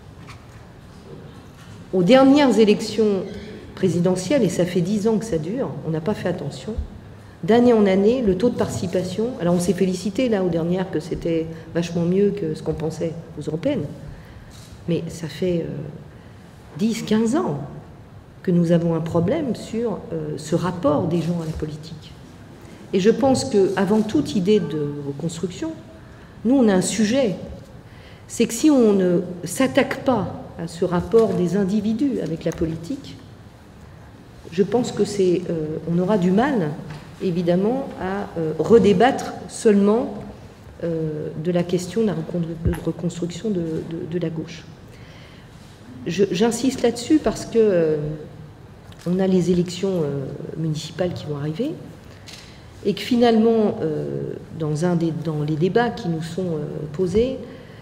Aux dernières élections présidentielles, et ça fait 10 ans que ça dure, on n'a pas fait attention, d'année en année, le taux de participation, alors on s'est félicité là aux dernières que c'était vachement mieux que ce qu'on pensait aux européennes, mais ça fait 10-15 ans que nous avons un problème sur ce rapport des gens à la politique. Et je pense qu'avant toute idée de reconstruction, nous on a un sujet, c'est que si on ne s'attaque pas à ce rapport des individus avec la politique, je pense que on aura du mal, évidemment, à redébattre seulement de la question de la reconstruction de la gauche. J'insiste là-dessus parce que on a les élections municipales qui vont arriver et que finalement, dans les débats qui nous sont posés,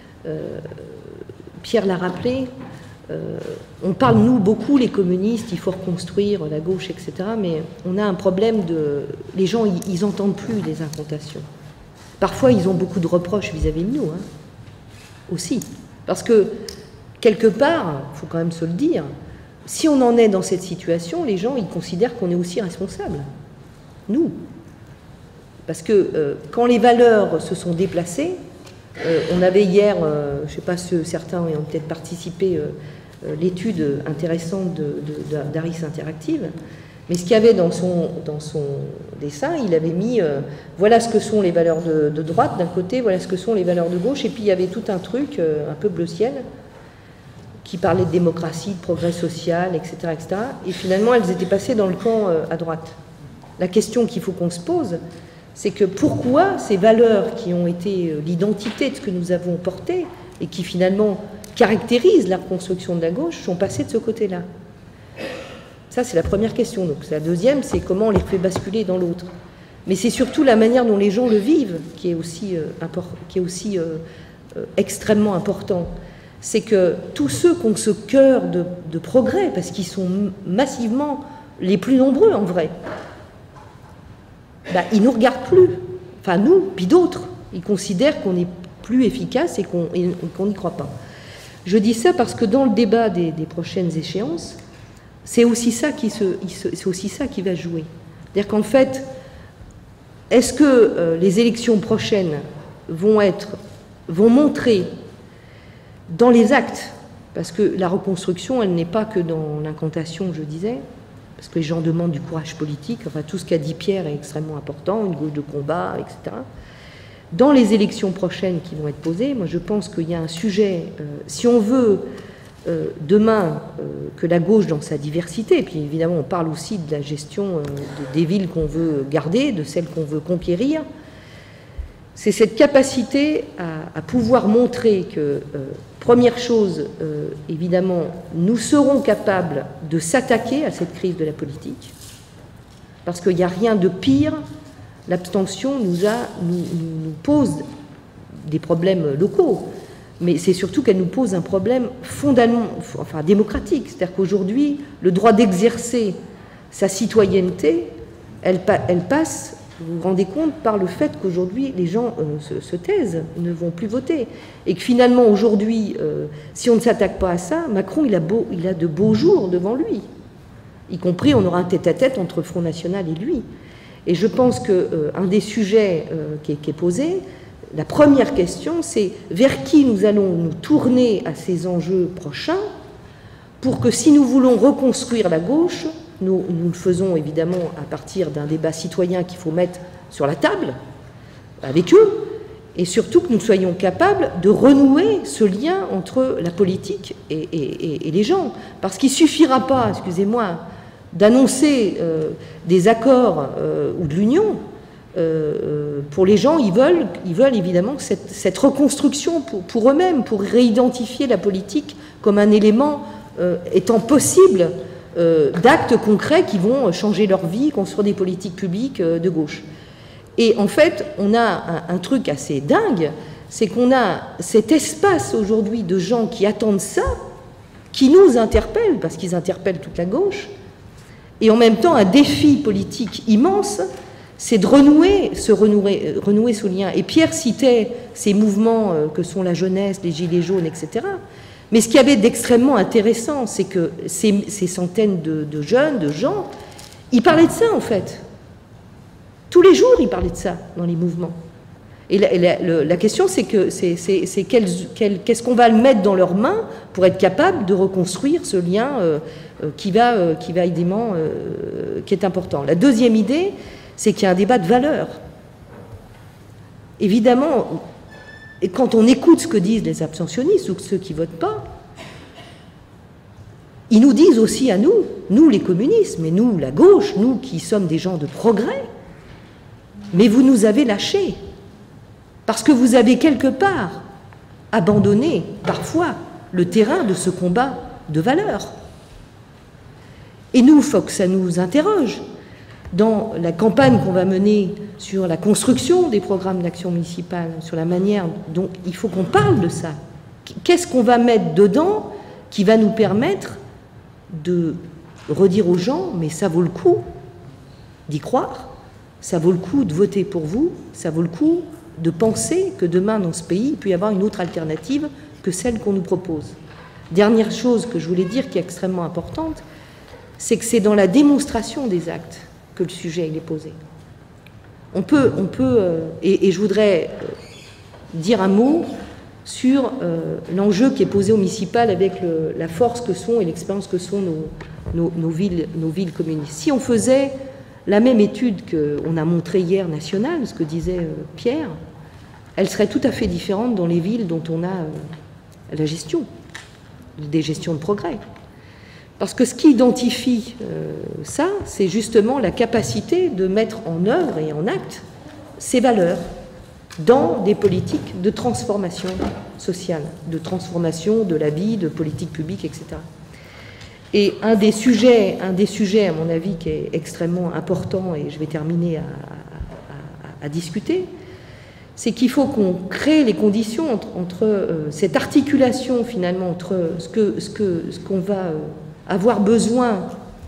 Pierre l'a rappelé, on parle, nous, beaucoup, les communistes, il faut reconstruire la gauche, etc. Mais on a un problème les gens, ils n'entendent plus les incantations. Parfois, ils ont beaucoup de reproches vis-à-vis de nous, hein, aussi. Parce que, quelque part, il faut quand même se le dire, si on en est dans cette situation, les gens, ils considèrent qu'on est aussi responsable. Nous. Parce que quand les valeurs se sont déplacées, on avait hier, je ne sais pas si certains ont peut-être participé, l'étude intéressante d'Aris Interactive, mais ce qu'il y avait dans son dessin, il avait mis voilà ce que sont les valeurs de droite d'un côté, voilà ce que sont les valeurs de gauche, et puis il y avait tout un truc un peu bleu ciel qui parlait de démocratie, de progrès social, etc., etc. Et finalement, elles étaient passées dans le camp à droite. La question qu'il faut qu'on se pose, c'est que pourquoi ces valeurs qui ont été l'identité de ce que nous avons porté et qui finalement caractérisent la reconstruction de la gauche sont passées de ce côté-là. Ça, c'est la première question. Donc, la deuxième, c'est comment on les fait basculer dans l'autre. Mais c'est surtout la manière dont les gens le vivent qui est aussi, extrêmement important. C'est que tous ceux qui ont ce cœur de progrès, parce qu'ils sont massivement les plus nombreux en vrai, ils ne nous regardent plus. Enfin, nous, puis d'autres. Ils considèrent qu'on est plus efficace et qu'on n'y croit pas. Je dis ça parce que dans le débat des prochaines échéances, c'est aussi ça qui va jouer. C'est-à-dire qu'en fait, est-ce que les élections prochaines vont montrer dans les actes, parce que la reconstruction, elle n'est pas que dans l'incantation, je disais, parce que les gens demandent du courage politique, enfin tout ce qu'a dit Pierre est extrêmement important, une gauche de combat, etc. Dans les élections prochaines qui vont être posées, moi je pense qu'il y a un sujet, si on veut demain que la gauche dans sa diversité, et puis évidemment on parle aussi de la gestion des villes qu'on veut garder, de celles qu'on veut conquérir, c'est cette capacité à pouvoir montrer que, première chose, évidemment, nous serons capables de s'attaquer à cette crise de la politique, parce qu'il n'y a rien de pire. L'abstention nous pose des problèmes locaux, mais c'est surtout qu'elle nous pose un problème fondamental, démocratique. C'est-à-dire qu'aujourd'hui, le droit d'exercer sa citoyenneté, elle passe vous vous rendez compte par le fait qu'aujourd'hui les gens se taisent, ne vont plus voter. Et que finalement aujourd'hui, si on ne s'attaque pas à ça, Macron il a de beaux jours devant lui. Y compris, on aura un tête-à-tête entre le Front National et lui. Et je pense qu'un des sujets qui est posé, la première question, c'est vers qui nous allons nous tourner à ces enjeux prochains pour que si nous voulons reconstruire la gauche, nous le faisons évidemment à partir d'un débat citoyen qu'il faut mettre sur la table avec eux, et surtout que nous soyons capables de renouer ce lien entre la politique et les gens. Parce qu'il ne suffira pas, excusez-moi, d'annoncer des accords ou de l'union. Pour les gens, ils veulent évidemment cette reconstruction pour eux-mêmes, pour réidentifier la politique comme un élément étant possible d'actes concrets qui vont changer leur vie, construire des politiques publiques de gauche. Et en fait, on a un truc assez dingue, c'est qu'on a cet espace aujourd'hui de gens qui attendent ça, qui nous interpellent, parce qu'ils interpellent toute la gauche, et en même temps un défi politique immense, c'est de renouer ce lien. Et Pierre citait ces mouvements que sont la jeunesse, les gilets jaunes, etc. Mais ce qu'il y avait d'extrêmement intéressant, c'est que ces centaines de jeunes, de gens, ils parlaient de ça en fait. Tous les jours, ils parlaient de ça dans les mouvements. Et la question, c'est qu'est-ce qu'on va mettre dans leurs mains pour être capable de reconstruire ce lien qui est important. La deuxième idée, c'est qu'il y a un débat de valeurs. Évidemment, et quand on écoute ce que disent les abstentionnistes ou ceux qui ne votent pas, ils nous disent aussi à nous les communistes, mais nous, la gauche, nous qui sommes des gens de progrès, mais vous nous avez lâchés, parce que vous avez quelque part abandonné, parfois, le terrain de ce combat de valeurs. Et nous, il faut que ça nous interroge. Dans la campagne qu'on va mener sur la construction des programmes d'action municipale, sur la manière dont il faut qu'on parle de ça. Qu'est-ce qu'on va mettre dedans qui va nous permettre de redire aux gens, mais ça vaut le coup d'y croire, ça vaut le coup de voter pour vous, ça vaut le coup de penser que demain dans ce pays, il peut y avoir une autre alternative que celle qu'on nous propose. Dernière chose que je voulais dire qui est extrêmement importante, c'est que c'est dans la démonstration des actes que le sujet il est posé. On peut et je voudrais dire un mot sur l'enjeu qui est posé au municipal avec la force que sont et l'expérience que sont nos villes communistes. Si on faisait la même étude qu'on a montrée hier nationale, ce que disait Pierre, elle serait tout à fait différente dans les villes dont on a la gestion, des gestions de progrès. Parce que ce qui identifie ça, c'est justement la capacité de mettre en œuvre et en acte ces valeurs dans des politiques de transformation sociale, de transformation de la vie, de politique publique, etc. Et un des sujets, à mon avis, qui est extrêmement important, et je vais terminer à discuter, c'est qu'il faut qu'on crée les conditions entre cette articulation, finalement, entre ce qu'on va avoir besoin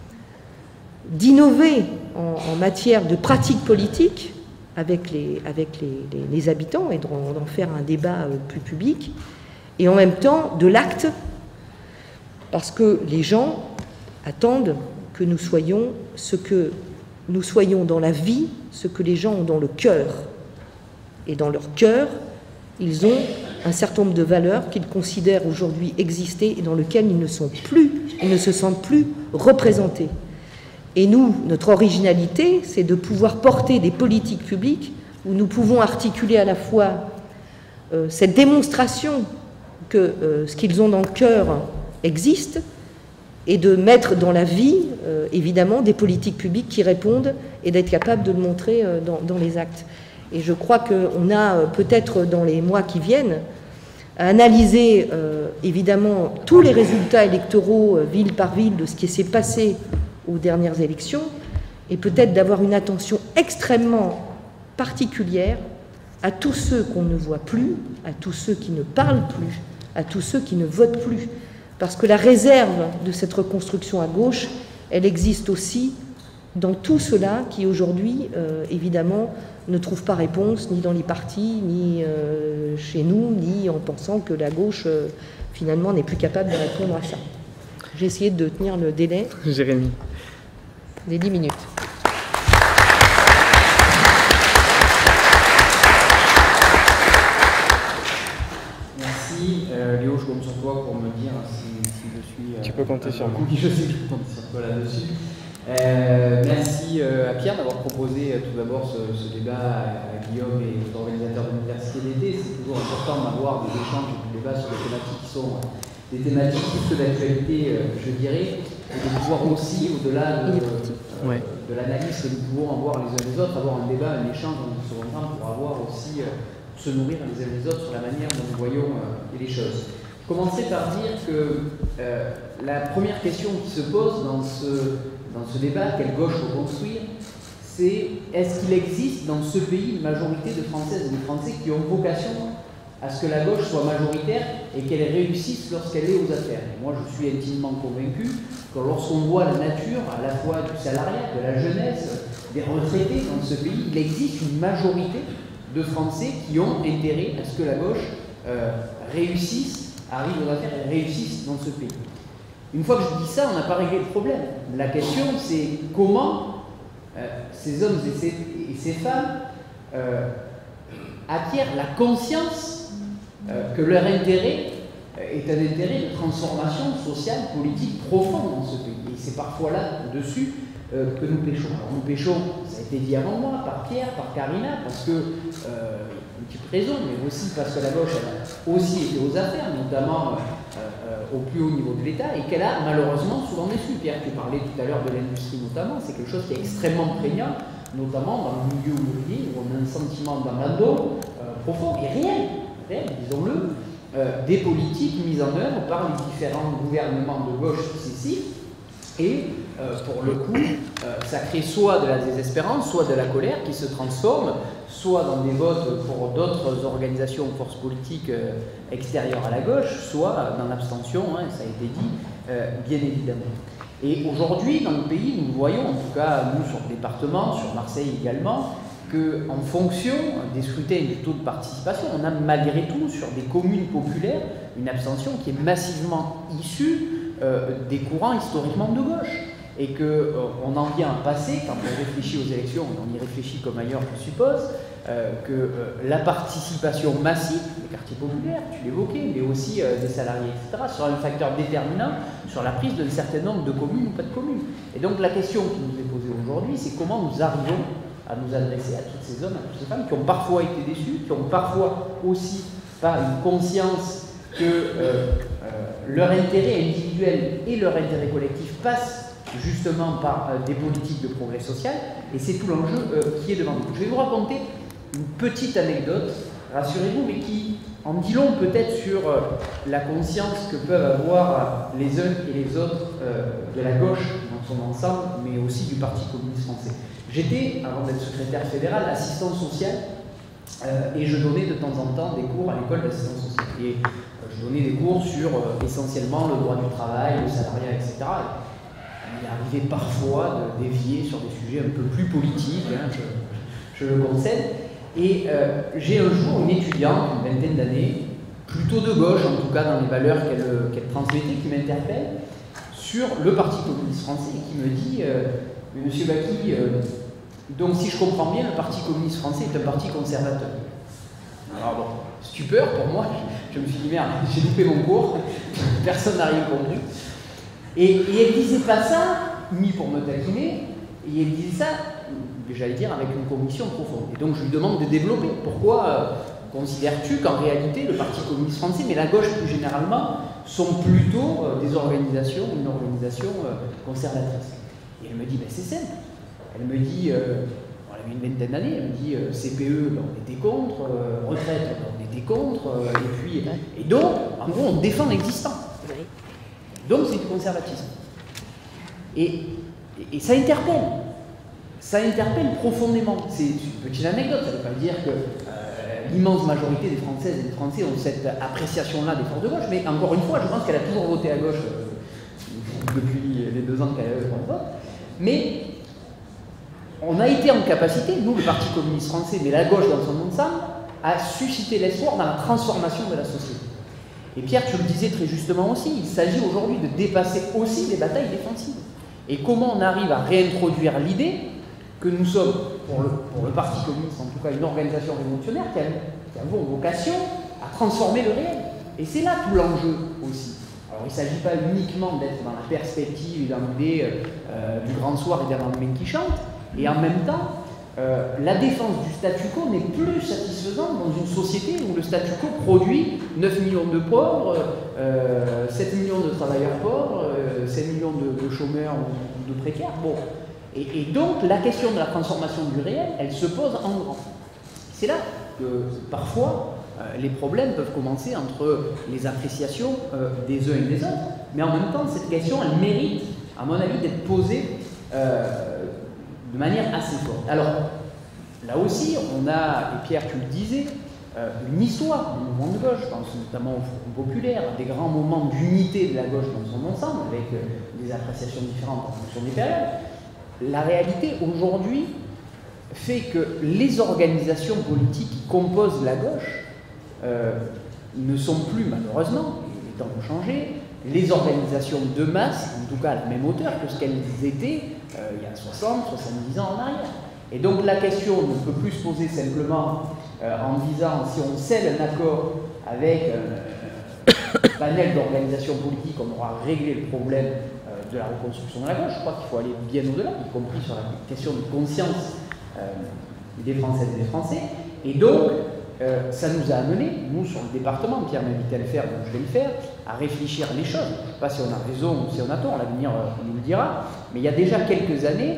d'innover en matière de pratique politique avec les habitants et d'en faire un débat plus public, et en même temps de l'acte, parce que les gens attendent que nous soyons ce que nous soyons dans la vie, ce que les gens ont dans le cœur. Et dans leur cœur, ils ont un certain nombre de valeurs qu'ils considèrent aujourd'hui exister et dans lesquelles ils ne se sentent plus représentés. Et nous, notre originalité, c'est de pouvoir porter des politiques publiques où nous pouvons articuler à la fois cette démonstration que ce qu'ils ont dans le cœur existe et de mettre dans la vie, évidemment, des politiques publiques qui répondent et d'être capable de le montrer dans les actes. Et je crois qu'on a peut-être dans les mois qui viennent à analyser évidemment tous les résultats électoraux ville par ville de ce qui s'est passé aux dernières élections et peut-être d'avoir une attention extrêmement particulière à tous ceux qu'on ne voit plus, à tous ceux qui ne parlent plus, à tous ceux qui ne votent plus. Parce que la réserve de cette reconstruction à gauche, elle existe aussi dans tout cela qui aujourd'hui, évidemment, ne trouve pas réponse ni dans les partis, ni chez nous, ni en pensant que la gauche, finalement, n'est plus capable de répondre à ça. J'ai essayé de tenir le délai. Jérémy. Des 10 minutes. Merci. Léo, je compte sur toi pour me dire si je suis... Tu peux compter sur moi. Oui, je sais que je compte sur toi là-dessus. Merci à Pierre d'avoir proposé tout d'abord ce débat, à Guillaume et aux organisateurs de l'Université d'été. C'est toujours important d'avoir des échanges et des débats sur des thématiques qui sont des thématiques plus d'actualité, je dirais, et de pouvoir aussi, au-delà de l'analyse que nous pouvons avoir les uns les autres, avoir un débat, un échange dans le second temps pour avoir aussi se nourrir les uns les autres sur la manière dont nous voyons les choses. Je commencerai par dire que la première question qui se pose dans ce débat, quelle gauche faut construire, c'est est-ce qu'il existe dans ce pays une majorité de Françaises et de Français qui ont vocation à ce que la gauche soit majoritaire et qu'elle réussisse lorsqu'elle est aux affaires. Et moi, je suis intimement convaincu que lorsqu'on voit la nature, à la fois du salariat, de la jeunesse, des retraités dans ce pays, il existe une majorité de Français qui ont intérêt à ce que la gauche réussisse, arrive aux affaires et réussisse dans ce pays. Une fois que je dis ça, on n'a pas réglé le problème. La question, c'est comment ces hommes et ces femmes acquièrent la conscience que leur intérêt est un intérêt de transformation sociale, politique profonde dans ce pays. Et c'est parfois là-dessus que nous péchons. Alors nous péchons, ça a été dit avant moi, par Pierre, par Karina, parce que, une petite raison, mais aussi parce que la gauche a aussi été aux affaires, notamment au plus haut niveau de l'État, et qu'elle a malheureusement souvent déçu. Pierre, tu parlais tout à l'heure de l'industrie notamment, c'est quelque chose qui est extrêmement prégnant, notamment dans le milieu ouvrier, où on a un sentiment d'abandon profond et réel, disons-le, des politiques mises en œuvre par les différents gouvernements de gauche successifs. Et pour le coup, ça crée soit de la désespérance, soit de la colère qui se transforme, soit dans des votes pour d'autres organisations ou forces politiques extérieures à la gauche, soit dans l'abstention, hein, ça a été dit, bien évidemment. Et aujourd'hui, dans le pays, nous voyons, en tout cas nous sur le département, sur Marseille également, qu'en fonction des scrutins et du taux de participation, on a malgré tout, sur des communes populaires, une abstention qui est massivement issue des courants historiquement de gauche. Et qu'on en vient à passer, quand on réfléchit aux élections, on y réfléchit comme ailleurs, je suppose, que la participation massive des quartiers populaires, tu l'évoquais, mais aussi des salariés, etc., sera un facteur déterminant sur la prise d'un certain nombre de communes ou pas de communes. Et donc la question qui nous est posée aujourd'hui, c'est comment nous arrivons à nous adresser à tous ces hommes, à toutes ces femmes qui ont parfois été déçus, qui ont parfois aussi pas une conscience que leur intérêt individuel et leur intérêt collectif passent justement par des politiques de progrès social, et c'est tout l'enjeu qui est devant nous. Je vais vous raconter une petite anecdote, rassurez-vous, mais qui en dit long peut-être sur la conscience que peuvent avoir les uns et les autres de la gauche dans son ensemble, mais aussi du Parti communiste français. J'étais, avant d'être secrétaire fédéral, assistant social, et je donnais de temps en temps des cours à l'école d'assistance sociale. Et je donnais des cours sur essentiellement le droit du travail, le salariat, etc. Il arrivait parfois de dévier sur des sujets un peu plus politiques, hein, je le concède. Et j'ai un jour une étudiante, une vingtaine d'années, plutôt de gauche, en tout cas dans les valeurs qu'elle transmettait, qui m'interpelle sur le Parti communiste français et qui me dit Monsieur Bacchi, donc si je comprends bien, le Parti communiste français est un parti conservateur. Alors bon, stupeur pour moi, je me suis dit merde, j'ai loupé mon cours, personne n'a rien compris. Et elle disait pas ça, ni pour me taquiner, et elle disait ça, j'allais dire, avec une conviction profonde. Et donc je lui demande de développer. Pourquoi considères-tu qu'en réalité le Parti communiste français, mais la gauche plus généralement, sont plutôt une organisation conservatrice? Et elle me dit, ben, c'est simple. Elle me dit, on avait une vingtaine d'années, elle me dit CPE, ben, on était contre, retraite, ben, on était contre, et donc, en gros, on défend l'existant. Donc c'est du conservatisme. Et ça interpelle. Ça interpelle profondément. C'est une petite anecdote, ça ne veut pas dire que l'immense majorité des Françaises et des Français ont cette appréciation-là des forces de gauche, mais encore une fois, je pense qu'elle a toujours voté à gauche depuis les 2 ans qu'elle a eu le vote. Mais on a été en capacité, nous, le Parti communiste français, mais la gauche dans son ensemble, à susciter l'espoir dans la transformation de la société. Et Pierre, tu le disais très justement aussi, il s'agit aujourd'hui de dépasser aussi les batailles défensives. Et comment on arrive à réintroduire l'idée que nous sommes, pour le Parti communiste en tout cas, une organisation révolutionnaire qui a vocation à transformer le réel. Et c'est là tout l'enjeu aussi. Alors il ne s'agit pas uniquement d'être dans la perspective et dans l'idée du grand soir et d'un lendemain qui chante, et en même temps, la défense du statu quo n'est plus satisfaisante dans une société où le statu quo produit 9 millions de pauvres, 7 millions de travailleurs pauvres, 7 millions de chômeurs ou de précaires. Bon. Et donc la question de la transformation du réel, elle se pose en grand. C'est là que parfois les problèmes peuvent commencer entre les appréciations des uns et des autres, mais en même temps cette question elle mérite, à mon avis, d'être posée de manière assez forte. Alors, là aussi, on a, et Pierre, tu le disais, une histoire du mouvement de gauche, je pense notamment au Front populaire, des grands moments d'unité de la gauche dans son ensemble, avec des appréciations différentes en fonction des périodes. La réalité, aujourd'hui, fait que les organisations politiques qui composent la gauche ne sont plus, malheureusement, les temps ont changé, les organisations de masse, en tout cas à la même hauteur que ce qu'elles étaient il y a 60, 70 ans en arrière. Et donc la question ne peut plus se poser simplement en disant si on scelle un accord avec un panel d'organisations politiques, on aura réglé le problème de la reconstruction de la gauche. Je crois qu'il faut aller bien au-delà, y compris sur la question de conscience des Françaises et des Français. Et donc, ça nous a amené, nous sur le département, Pierre m'invitait à le faire, donc je vais le faire, à réfléchir les choses. Je ne sais pas si on a raison ou si on a tort, l'avenir nous le dira, mais il y a déjà quelques années,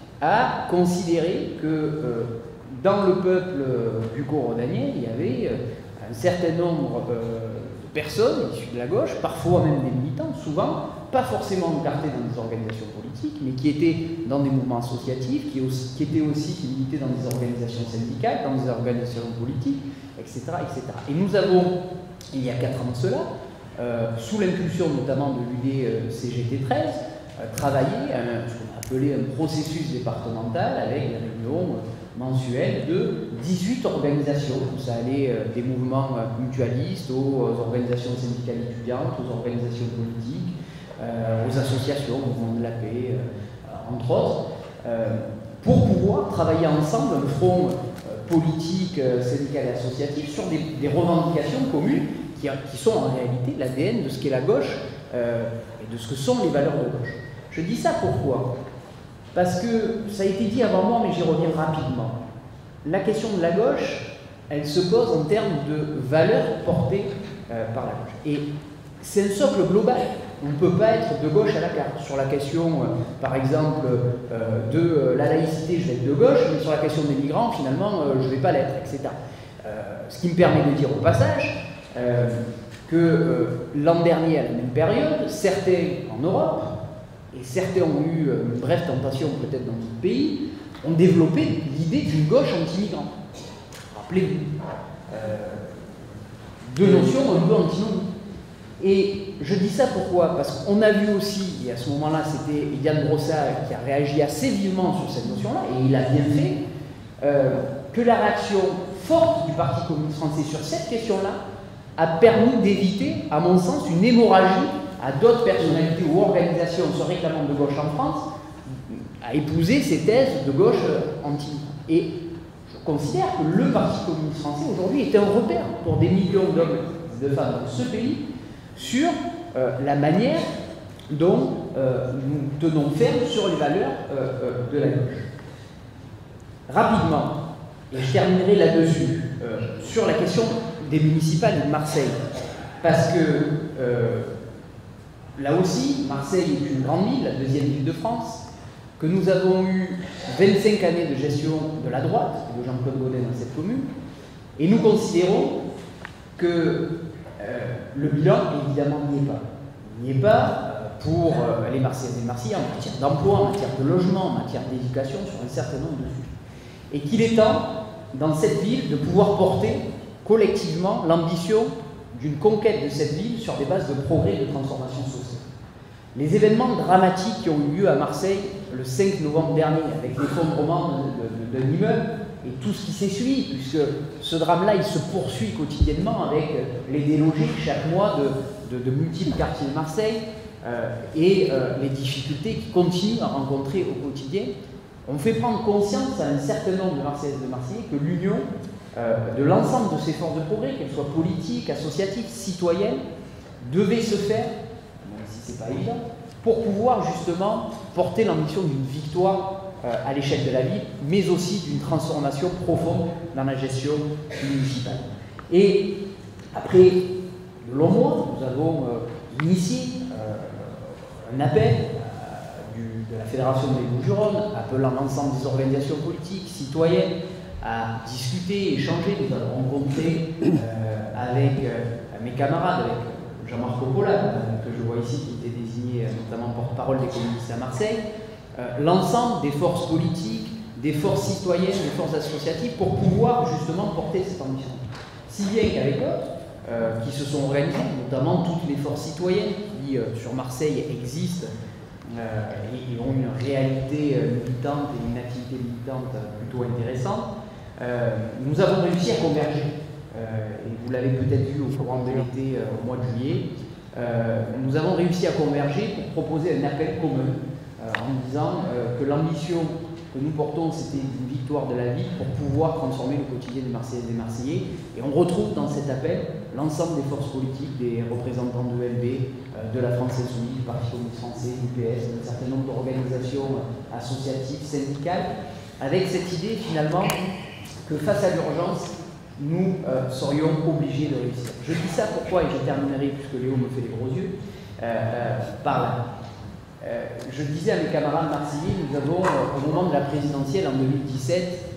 à considérer que dans le peuple bucco-rhodanien, il y avait un certain nombre de personnes issues de la gauche, parfois même des militants, souvent, pas forcément encartés dans des organisations politiques, mais qui étaient dans des mouvements associatifs, qui militaient dans des organisations syndicales, dans des organisations politiques, etc., etc. Et nous avons, il y a 4 ans de cela, sous l'impulsion notamment de l'UD-CGT 13, travaillé ce qu'on a appelé un processus départemental avec des réunions mensuelles de 18 organisations. Ça allait des mouvements mutualistes aux organisations syndicales étudiantes, aux organisations politiques, aux associations, au mouvement de la paix, entre autres, pour pouvoir travailler ensemble un front politique, syndical et associatif sur des revendications communes qui sont en réalité l'ADN de ce qu'est la gauche et de ce que sont les valeurs de gauche. Je dis ça pourquoi? Parce que ça a été dit avant moi, mais j'y reviens rapidement. La question de la gauche, elle se pose en termes de valeurs portées par la gauche. Et c'est un socle global. On ne peut pas être de gauche à la carte. Sur la question, par exemple, de la laïcité, je vais être de gauche, mais sur la question des migrants, finalement, je ne vais pas l'être, etc. Ce qui me permet de dire au passage que l'an dernier, à la même période, certains en Europe, et certains ont eu une brève tentation peut-être dans notre pays, ont développé l'idée d'une gauche anti-migrante. Rappelez-vous. Deux notions un peu antinomiques. Et je dis ça pourquoi? Parce qu'on a vu aussi, et à ce moment-là c'était Yann Brossard qui a réagi assez vivement sur cette notion-là, et il a bien fait, que la réaction forte du Parti communiste français sur cette question-là a permis d'éviter, à mon sens, une hémorragie à d'autres personnalités ou organisations se réclamant de gauche en France à épouser ces thèses de gauche anti. Et je considère que le Parti communiste français aujourd'hui est un repère pour des millions d'hommes et de femmes dans ce pays sur la manière dont nous tenons ferme sur les valeurs de la gauche. Rapidement, et je terminerai là-dessus, sur la question des municipales de Marseille, parce que là aussi, Marseille est une grande ville, la deuxième ville de France, que nous avons eu 25 années de gestion de la droite, de Jean-Claude Gaudin dans cette commune, et nous considérons que le bilan, évidemment, n'y est pas. Il n'y est pas pour les Marseillaises et les Marseillais en matière d'emploi, en matière de logement, en matière d'éducation, sur un certain nombre de sujets. Et qu'il est temps, dans cette ville, de pouvoir porter collectivement l'ambition d'une conquête de cette ville sur des bases de progrès et de transformation sociale. Les événements dramatiques qui ont eu lieu à Marseille le 5 novembre dernier, avec l'effondrement d'un immeuble et tout ce qui s'est suivi, puisque ce drame-là, il se poursuit quotidiennement avec les délogés chaque mois de multiples quartiers de Marseille et les difficultés qu'ils continuent à rencontrer au quotidien. On fait prendre conscience à un certain nombre de Marseillaises et de Marseillais que l'union de l'ensemble de ces forces de progrès, qu'elles soient politiques, associatives, citoyennes, devait se faire, même si ce n'est pas évident, pour pouvoir justement porter l'ambition d'une victoire à l'échelle de la ville, mais aussi d'une transformation profonde dans la gestion municipale. Et après de longs mois, nous avons initié un appel de la Fédération des Bouches-du-Rhône, appelant l'ensemble des organisations politiques, citoyennes, à discuter, échanger. Nous avons rencontré avec mes camarades, avec Jean-Marc Coppola, que je vois ici, qui était désigné notamment porte-parole des communistes à Marseille, l'ensemble des forces politiques, des forces citoyennes, des forces associatives, pour pouvoir justement porter cette ambition. Si bien qu'avec eux, qui se sont organisés, notamment toutes les forces citoyennes qui, sur Marseille, existent et ont une réalité militante et une activité militante plutôt intéressante, nous avons réussi à converger. Et vous l'avez peut-être vu au courant de l'été, au mois de juillet, nous avons réussi à converger pour proposer un appel commun en disant que l'ambition que nous portons, c'était une victoire de la ville pour pouvoir transformer le quotidien des Marseillaises et des Marseillais. Et on retrouve dans cet appel l'ensemble des forces politiques, des représentants de l'ELB, de la France Insoumise, du Parti communiste français, du PS, d'un certain nombre d'organisations associatives, syndicales, avec cette idée finalement que face à l'urgence, nous serions obligés de réussir. Je dis ça pourquoi, et je terminerai, puisque Léo me fait des gros yeux, par là. Je disais à mes camarades marseillais, nous avons, au moment de la présidentielle en 2017,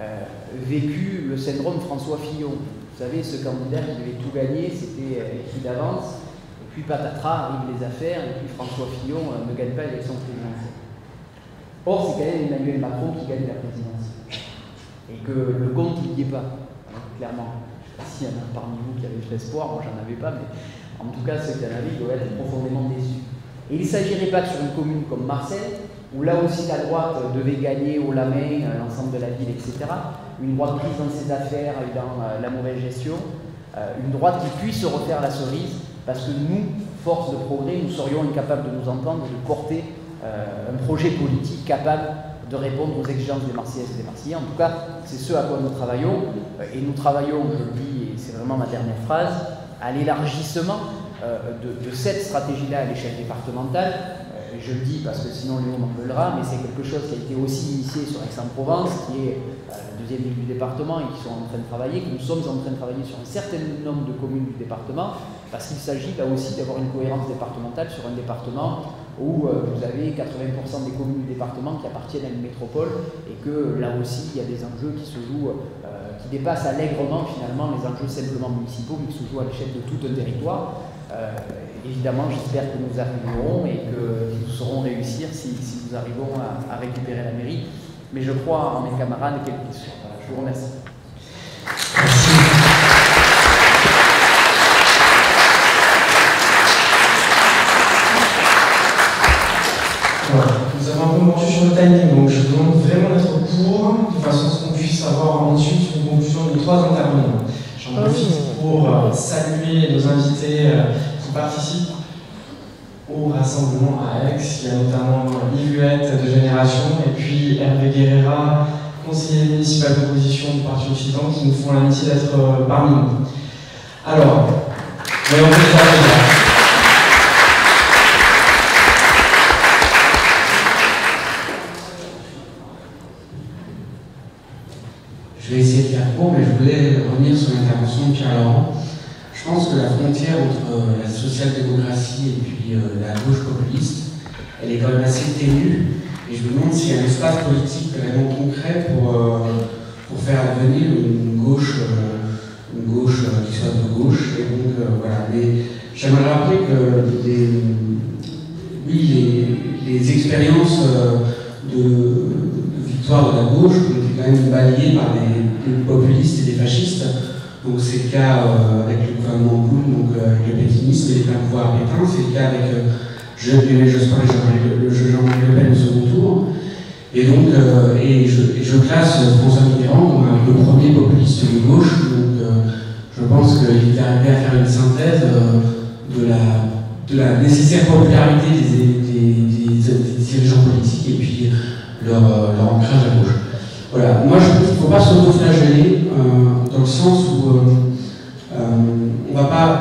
vécu le syndrome François Fillon. Vous savez, ce candidat qui devait tout gagner, c'était écrit d'avance, et puis patatras, arrivent les affaires, et puis François Fillon ne gagne pas l'élection présidentielle. Or, c'est quand même Emmanuel Macron qui gagne la présidentielle. Et que le compte, il n'y est pas, hein, clairement. Je ne sais pas s'il y en a parmi vous qui avaient de l'espoir, moi j'en avais pas, mais en tout cas, ceux qui en avaient, ils doivent être profondément déçus. Et il ne s'agirait pas que sur une commune comme Marseille, où là aussi la droite devait gagner haut la main l'ensemble de la ville, etc., une droite prise dans ses affaires et dans la mauvaise gestion, une droite qui puisse se refaire la cerise, parce que nous, force de progrès, nous serions incapables de nous entendre, de porter un projet politique capable de répondre aux exigences des Marseillaises et des Marseillais. En tout cas, c'est ce à quoi nous travaillons, et nous travaillons, je le dis, et c'est vraiment ma dernière phrase, à l'élargissement de cette stratégie-là à l'échelle départementale. Je le dis parce que sinon Léon m'en veulera, mais c'est quelque chose qui a été aussi initié sur Aix-en-Provence, qui est la deuxième ville du département et qui sont en train de travailler, que nous sommes en train de travailler sur un certain nombre de communes du département, parce qu'il s'agit là aussi d'avoir une cohérence départementale sur un département où vous avez 80% des communes du département qui appartiennent à une métropole, et que là aussi il y a des enjeux qui se jouent, qui dépassent allègrement finalement les enjeux simplement municipaux, mais qui se jouent à l'échelle de tout un territoire. Évidemment, j'espère que nous arriverons et que nous saurons réussir si nous arrivons à récupérer la mairie. Mais je crois en mes camarades et quels qu'ils soient. Voilà, je vous remercie. Voilà. Nous avons un peu mordu sur le timing, donc je vous demande vraiment d'être court, de façon à ce qu'on puisse avoir ensuite une conclusion de 3 intervenants. J'en profite pour saluer nos invités qui participent au rassemblement à Aix. Il y a notamment Yves Huette de Génération et puis Hervé Guerrera, conseiller municipal d'opposition du Parti Occitan, qui nous font l'amitié d'être parmi nous. Alors, voyons les arriver. Je vais essayer de faire court, mais je voulais revenir sur l'intervention de Pierre Laurent. Je pense que la frontière entre la social-démocratie et puis la gauche populiste, elle est quand même assez ténue. Et je me demande s'il y a un espace politique vraiment concret pour faire advenir une gauche qui soit de gauche. Et donc voilà. Mais j'aimerais rappeler que les expériences de victoire de la gauche ont été quand même balayées par des populistes et des fascistes. Donc c'est le cas avec le gouvernement Kohl, donc avec le pétinisme et les pleins pouvoirs Pétain. C'est le cas avec Jean-Marie Le Pen au second tour. Et donc, je classe François Mitterrand comme le premier populiste de gauche. Donc, je pense qu'il est arrivé à faire une synthèse de la nécessaire popularité des dirigeants politiques et puis leur ancrage à gauche. Voilà. Moi, je pense qu'il ne faut pas s'auto-flageller dans le sens où on va pas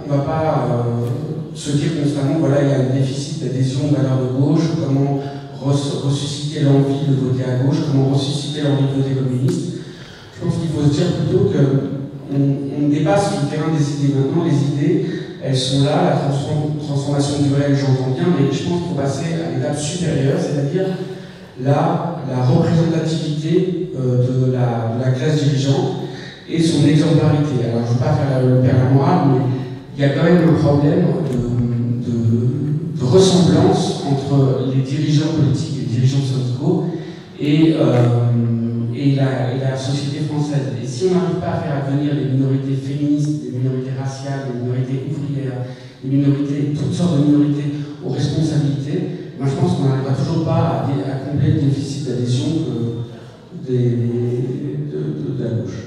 se dire constamment, voilà, il y a un déficit d'adhésion aux valeurs de gauche, comment ressusciter l'envie de voter à gauche, comment ressusciter l'envie de voter communiste. Je pense qu'il faut se dire plutôt qu'on dépasse le terrain des idées. Maintenant, les idées, elles sont là, la transformation du réel, j'entends bien, mais je pense qu'il faut passer à l'étape supérieure, c'est-à-dire la représentativité de la classe dirigeante et son exemplarité. Alors, je ne veux pas faire le père la morale, mais il y a quand même un problème de ressemblance entre les dirigeants politiques et les dirigeants syndicaux et la société française. Et si on n'arrive pas à faire advenir les minorités féministes, les minorités raciales, les minorités ouvrières, les minorités, toutes sortes de minorités aux responsabilités, moi je pense qu'on n'arrivera toujours pas à combler le déficit d'adhésion de la gauche.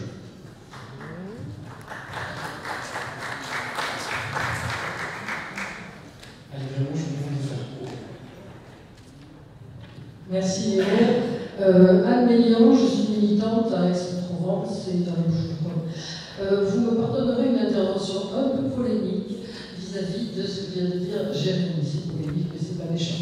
Merci Léon. Anne Mélian, je suis militante à Aix-en-Provence et dans les Bouches-du-Rhône. Vous me pardonnerez une intervention un peu polémique vis-à-vis de ce que vient de dire Jérémy. C'est polémique, mais c'est pas méchant.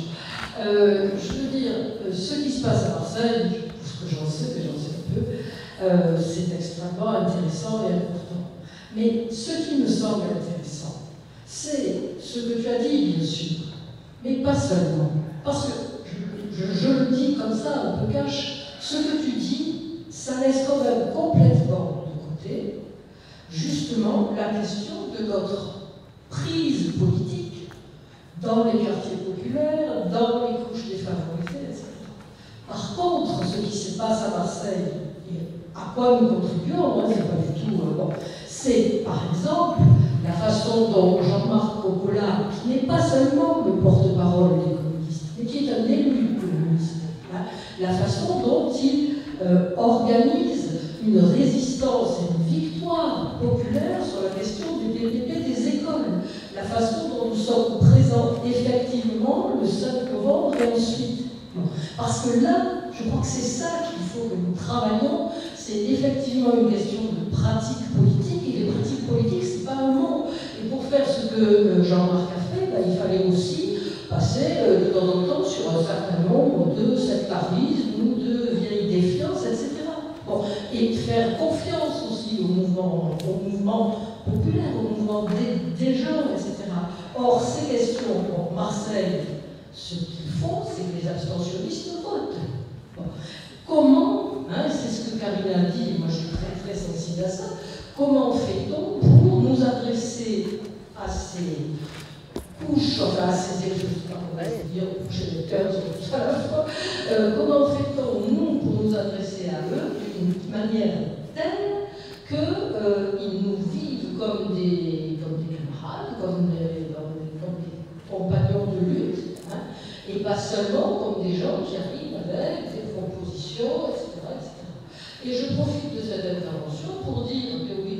Je veux dire, ce qui se passe à Marseille, pour ce que j'en sais, mais j'en sais un peu, c'est extrêmement intéressant et important. Mais ce qui me semble intéressant, c'est ce que tu as dit, bien sûr, mais pas seulement. Parce que je le dis comme ça, un peu cash, ce que tu dis, ça laisse quand même complètement de côté, justement, la question de notre prise politique dans les quartiers populaires, dans les couches défavorisées, etc. Par contre, ce qui se passe à Marseille, et à quoi nous contribuons, hein, c'est pas du tout bon, c'est par exemple la façon dont Jean-Marc Coppola, qui n'est pas seulement le porte-parole des communistes, mais qui est un élu communiste, hein, la façon dont il organise une résistance et une victoire populaire sur la question du DPP des écoles, la façon dont nous sommes présents effectivement le 5 novembre et ensuite. Parce que là, je crois que c'est ça qu'il faut que nous travaillions, c'est effectivement une question de pratique politique, et les pratiques politiques, c'est pas un mot. Et pour faire ce que Jean-Marc a fait, il fallait aussi passer de temps en temps sur un certain nombre de sectarisme ou de vieilles défiances, etc. Bon, et faire confiance aussi au mouvement populaire, au mouvement des gens, etc. Or, ces questions, pour Marseille, ce qu'ils font, c'est que les abstentionnistes votent. Bon. Comment, hein, c'est ce que Karine a dit, moi je suis très très sensible à ça, comment fait-on pour nous adresser à ces couches, enfin à ces électeurs, je ne sais pas comment dire, couches électeurs, tout ça à la fois, comment fait-on, nous, pour nous adresser à eux d'une manière telle qu'ils nous vivent comme des camarades, comme des compagnons de lutte, hein, et pas seulement comme des gens qui arrivent avec des propositions, etc., etc. Et je profite de cette intervention pour dire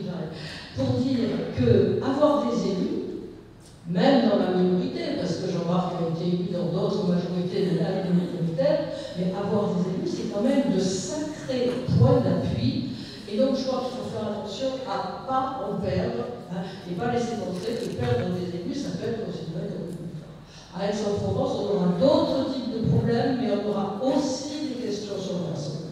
que avoir des élus, même dans la minorité, parce que Jean-Marc a été élu dans d'autres majorités de la minorité, mais avoir des élus, c'est quand même de sacrés points d'appui. Et donc, je crois qu'il faut faire attention à ne pas en perdre, hein, et pas laisser penser que perdre des élus, ça peut être considéré comme une victoire. À Aix-en-Provence, on aura d'autres types de problèmes, mais on aura aussi des questions sur le racisme.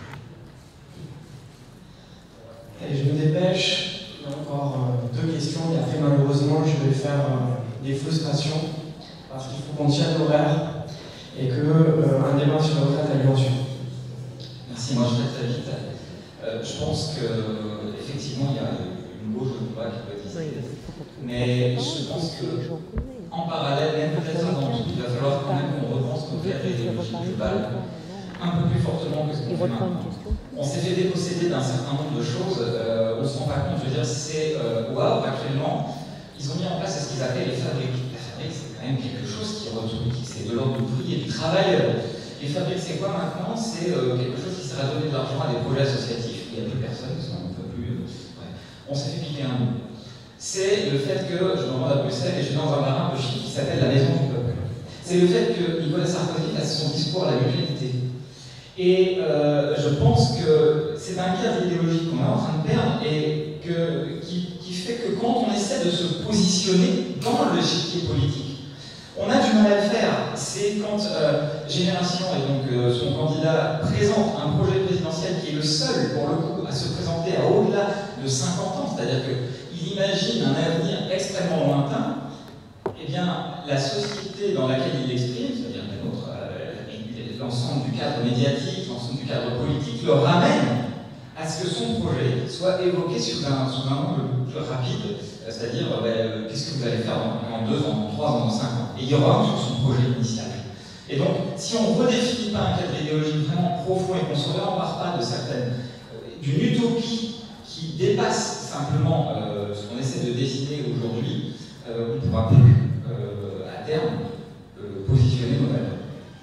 Et je me dépêche, il y a encore deux questions, et après malheureusement je vais faire des frustrations, parce qu'il faut qu'on tienne l'horaire, et qu'un débat sur la retraite a lieu ensuite. Merci, moi je vais très vite. Je pense qu'effectivement il y a une gauche de combat qui peut exister, mais je pense qu'en parallèle, même peut-être avant tout, il va falloir quand même qu'on repense nos guerres idéologiques globales un peu plus fortement que ce qu'on fait maintenant. On s'est fait déposséder d'un certain nombre de choses, on ne se rend pas compte, je veux dire, c'est au Havre actuellement, ils ont mis en place ce qu'ils appellent les fabriques. La fabrique, c'est quand même quelque chose qui retourne, qui c'est de l'ordre du prix et du travail. Une fabrique, c'est quoi maintenant? C'est quelque chose qui sert à donner de l'argent à des projets associatifs. Il n'y a plus personne, parce qu'on ne peut plus. On s'est fait piquer un bout. C'est le fait que, je me rends à Bruxelles et je suis dans un bar un peu chic qui s'appelle la Maison du Peuple. C'est le fait que Nicolas Sarkozy fasse son discours à la mutualité. Et je pense que c'est un cadre idéologique qu'on est en train de perdre et qui fait que quand on essaie de se positionner dans l'échiquier politique, on a du mal à le faire. C'est quand Génération et donc son candidat présente un projet présidentiel qui est le seul, pour le coup, à se présenter à au-delà de 50 ans, c'est-à-dire qu'il imagine un avenir extrêmement lointain. Eh bien, la société dans laquelle il l'exprime, c'est-à-dire l'ensemble du cadre médiatique, l'ensemble du cadre politique, le ramène à ce que son projet soit évoqué sous un angle plus rapide, c'est-à-dire qu'est-ce que vous allez faire dans 2 ans, dans 3 ans, dans 5 ans. Et il y aura sur son projet initial. Et donc, si on ne redéfinit pas un cadre idéologique vraiment profond et qu'on ne se réempare pas d'une utopie qui dépasse simplement ce qu'on essaie de dessiner aujourd'hui, on ne pourra plus, à terme, positionner nos valeurs.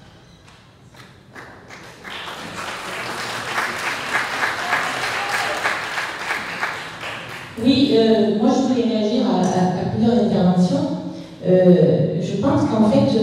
Oui, moi je voulais réagir à plusieurs interventions. Je pense qu'en fait,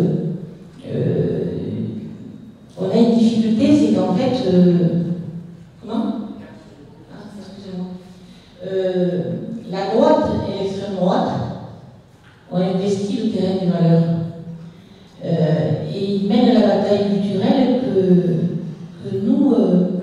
on a une difficulté, c'est qu'en fait, comment? Ah, excusez-moi. La droite et l'extrême droite ont investi le terrain des valeurs. Et ils mènent la bataille culturelle que nous,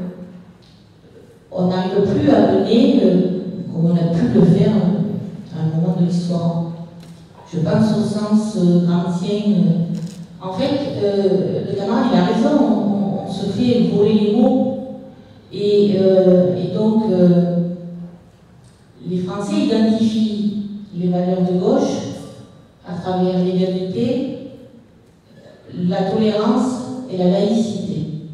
on n'arrive plus à mener comme on a pu le faire à un moment de l'histoire. Je pense au sens ancien. En fait, le camarade il a raison, on se fait voler les mots. Et donc, les Français identifient les valeurs de gauche à travers l'égalité, la tolérance et la laïcité.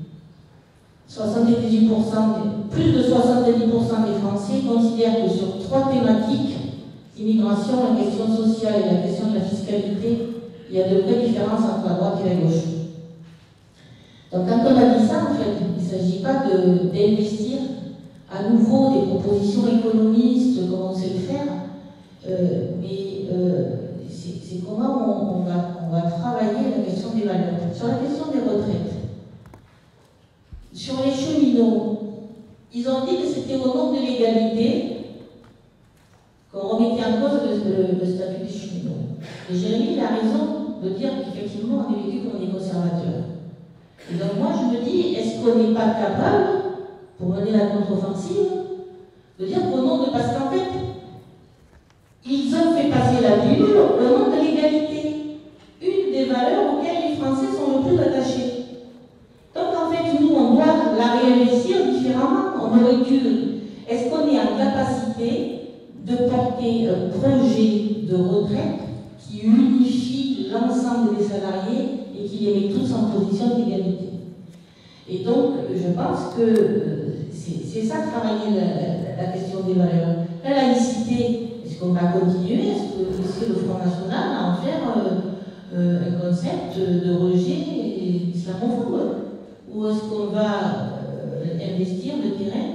78%, plus de 70% des Français considèrent que sur 3 thématiques, l'immigration, la question sociale et la question de la fiscalité, il y a de vraies différences entre la droite et la gauche. Donc quand on a dit ça, en fait, il ne s'agit pas d'investir à nouveau des propositions économistes comme on sait le faire, mais c'est comment on va travailler la question des valeurs. Sur la question des retraites, sur les cheminots, ils ont dit que c'était au nom de l'égalité qu'on remettait en cause le statut des cheminots. Et Jérémy a raison de dire qu'effectivement on est vécu comme des conservateurs. Et donc moi je me dis, est-ce qu'on n'est pas capable, pour mener la contre-offensive, de dire qu'au nom de... Parce qu'en fait, ils ont fait passer la pilule au nom de l'égalité, une des valeurs auxquelles les Français sont le plus attachés. Donc en fait, nous, on doit la réinvestir différemment. On aurait dû... Est-ce qu'on est en capacité de porter un projet de retraite qui unifie l'ensemble des salariés et qui les met tous en position d'égalité? Et donc, je pense que c'est ça de travailler la question des valeurs. La laïcité, est-ce qu'on va continuer? Est-ce que c'est le Front National à en faire un concept de rejet islamophobe? Ou est-ce qu'on va investir le terrain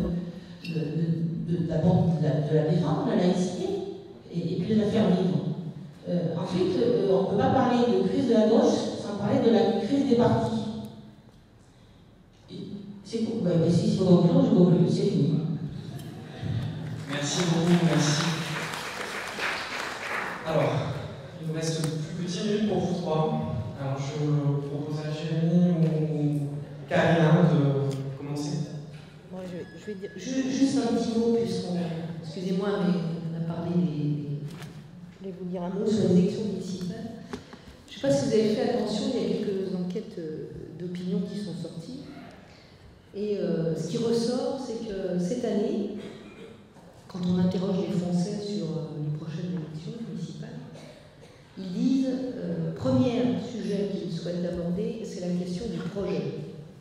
de la défense, de la laïcité, et puis de la faire vivre? Ensuite, on ne peut pas parler de crise de la gauche sans parler de la crise des partis. C'est pour... Ben, si c'est conclure, je conclue, c'est fini. Merci beaucoup, merci. Alors, il nous reste plus que 10 minutes pour vous trois. Alors, je propose à Jérémy ou Karina de commencer. Moi, je vais dire juste un petit mot, puisqu'on... Excusez-moi, mais on a parlé des... Je voulais vous dire un mot sur les élections municipales. Je ne sais pas si vous avez fait attention, il y a quelques enquêtes d'opinion qui sont sorties. Et ce qui ressort, c'est que cette année, quand on interroge les Français sur les prochaines élections municipales, ils disent, premier sujet qu'ils souhaitent aborder, c'est la question du projet.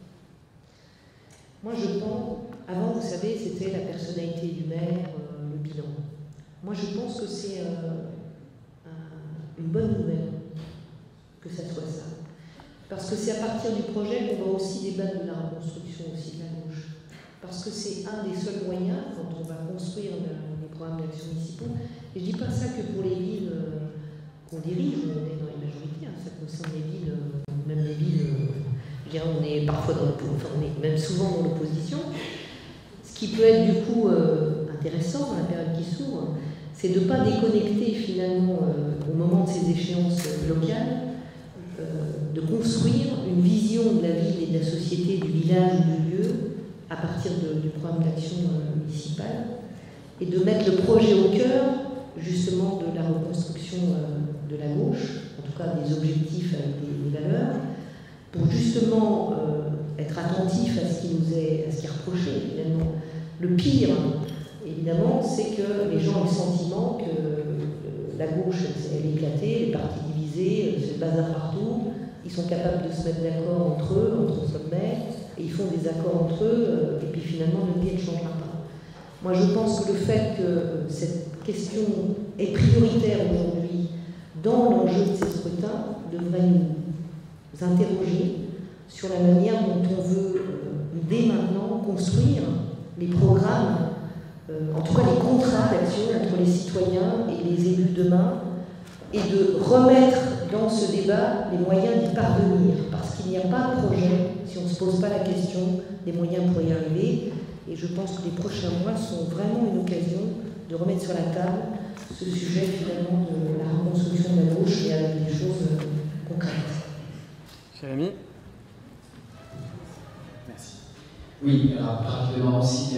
Moi je pense, avant vous savez, c'était la personnalité du maire, le bilan. Moi je pense que c'est une bonne nouvelle que ça soit ça. Parce que c'est à partir du projet qu'on va aussi débattre de la reconstruction aussi de la gauche. Parce que c'est un des seuls moyens, quand on va construire les programmes d'action municipaux, et je ne dis pas ça que pour les villes qu'on dirige, on est dans les majorités, hein, ça concerne les villes, même les villes, je dirais, on est parfois dans l'opposition, on est même souvent dans l'opposition. Ce qui peut être du coup intéressant dans la période qui s'ouvre, c'est de ne pas déconnecter finalement au moment de ces échéances locales, de construire une vision de la ville et de la société, du village ou du lieu, à partir du programme d'action municipale, et de mettre le projet au cœur justement de la reconstruction de la gauche, en tout cas des objectifs avec des valeurs, pour justement être attentif à ce qui est reproché. Finalement, le pire, évidemment, c'est que les gens ont le sentiment que la gauche elle est éclatée, les partis divisés, c'est le bazar partout. Ils sont capables de se mettre d'accord entre eux, entre sommets, et ils font des accords entre eux, et puis finalement le vie ne changera pas. Moi je pense que le fait que cette question est prioritaire aujourd'hui dans l'enjeu de ces scrutins devrait nous interroger sur la manière dont on veut dès maintenant construire les programmes, en tout cas les contrats d'action entre les citoyens et les élus demain, et de remettre dans ce débat les moyens d'y parvenir, parce qu'il n'y a pas de projet si on ne se pose pas la question des moyens pour y arriver. Et je pense que les prochains mois sont vraiment une occasion de remettre sur la table ce sujet finalement de la reconstruction de la gauche et avec des choses concrètes. Jérémy ? Merci. Oui, alors rapidement aussi,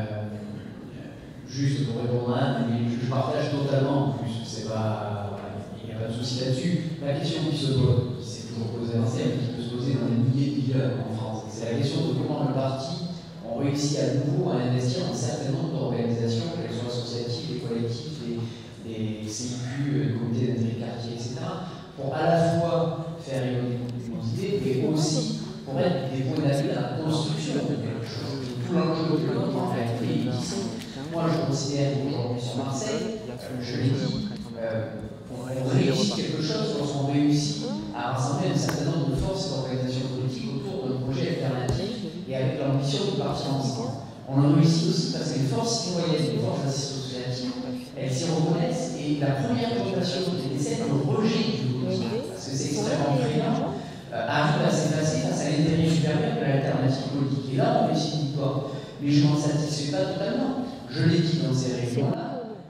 juste pour répondre à Anne, mais je partage totalement en plus, c'est pas... Il n'y a pas de souci là-dessus. La question qui se pose, qui s'est toujours posée à l'ancienne, qui peut se poser dans des milliers de villes en France, c'est la question de comment le parti ont réussi à nouveau à investir dans un certain nombre d'organisations, qu'elles soient associatives, les collectifs, les CIQ, les comités d'intérêt de quartier, etc., pour à la fois faire évoluer nos idées, mais aussi pour être des points d'appui à la construction de quelque chose. Tout l'enjeu de notre en fait. Et ici, moi je considère qu'aujourd'hui sur Marseille, je l'ai dit, on réussit quelque chose lorsqu'on réussit à rassembler un certain nombre de forces et d'organisations politiques autour d'un projet alternatif et avec l'ambition de partir ensemble. On a réussi aussi parce que les forces citoyennes, les forces associatives, elles s'y reconnaissent et la première préoccupation qui est celle de rejet du politique, parce que c'est extrêmement effrayant, arrive à s'effacer face à l'intérêt supérieur de l'alternative politique. Et là, on réussit une victoire. Mais je m'en satisfais pas totalement. Je l'ai dit dans ces réunions-là.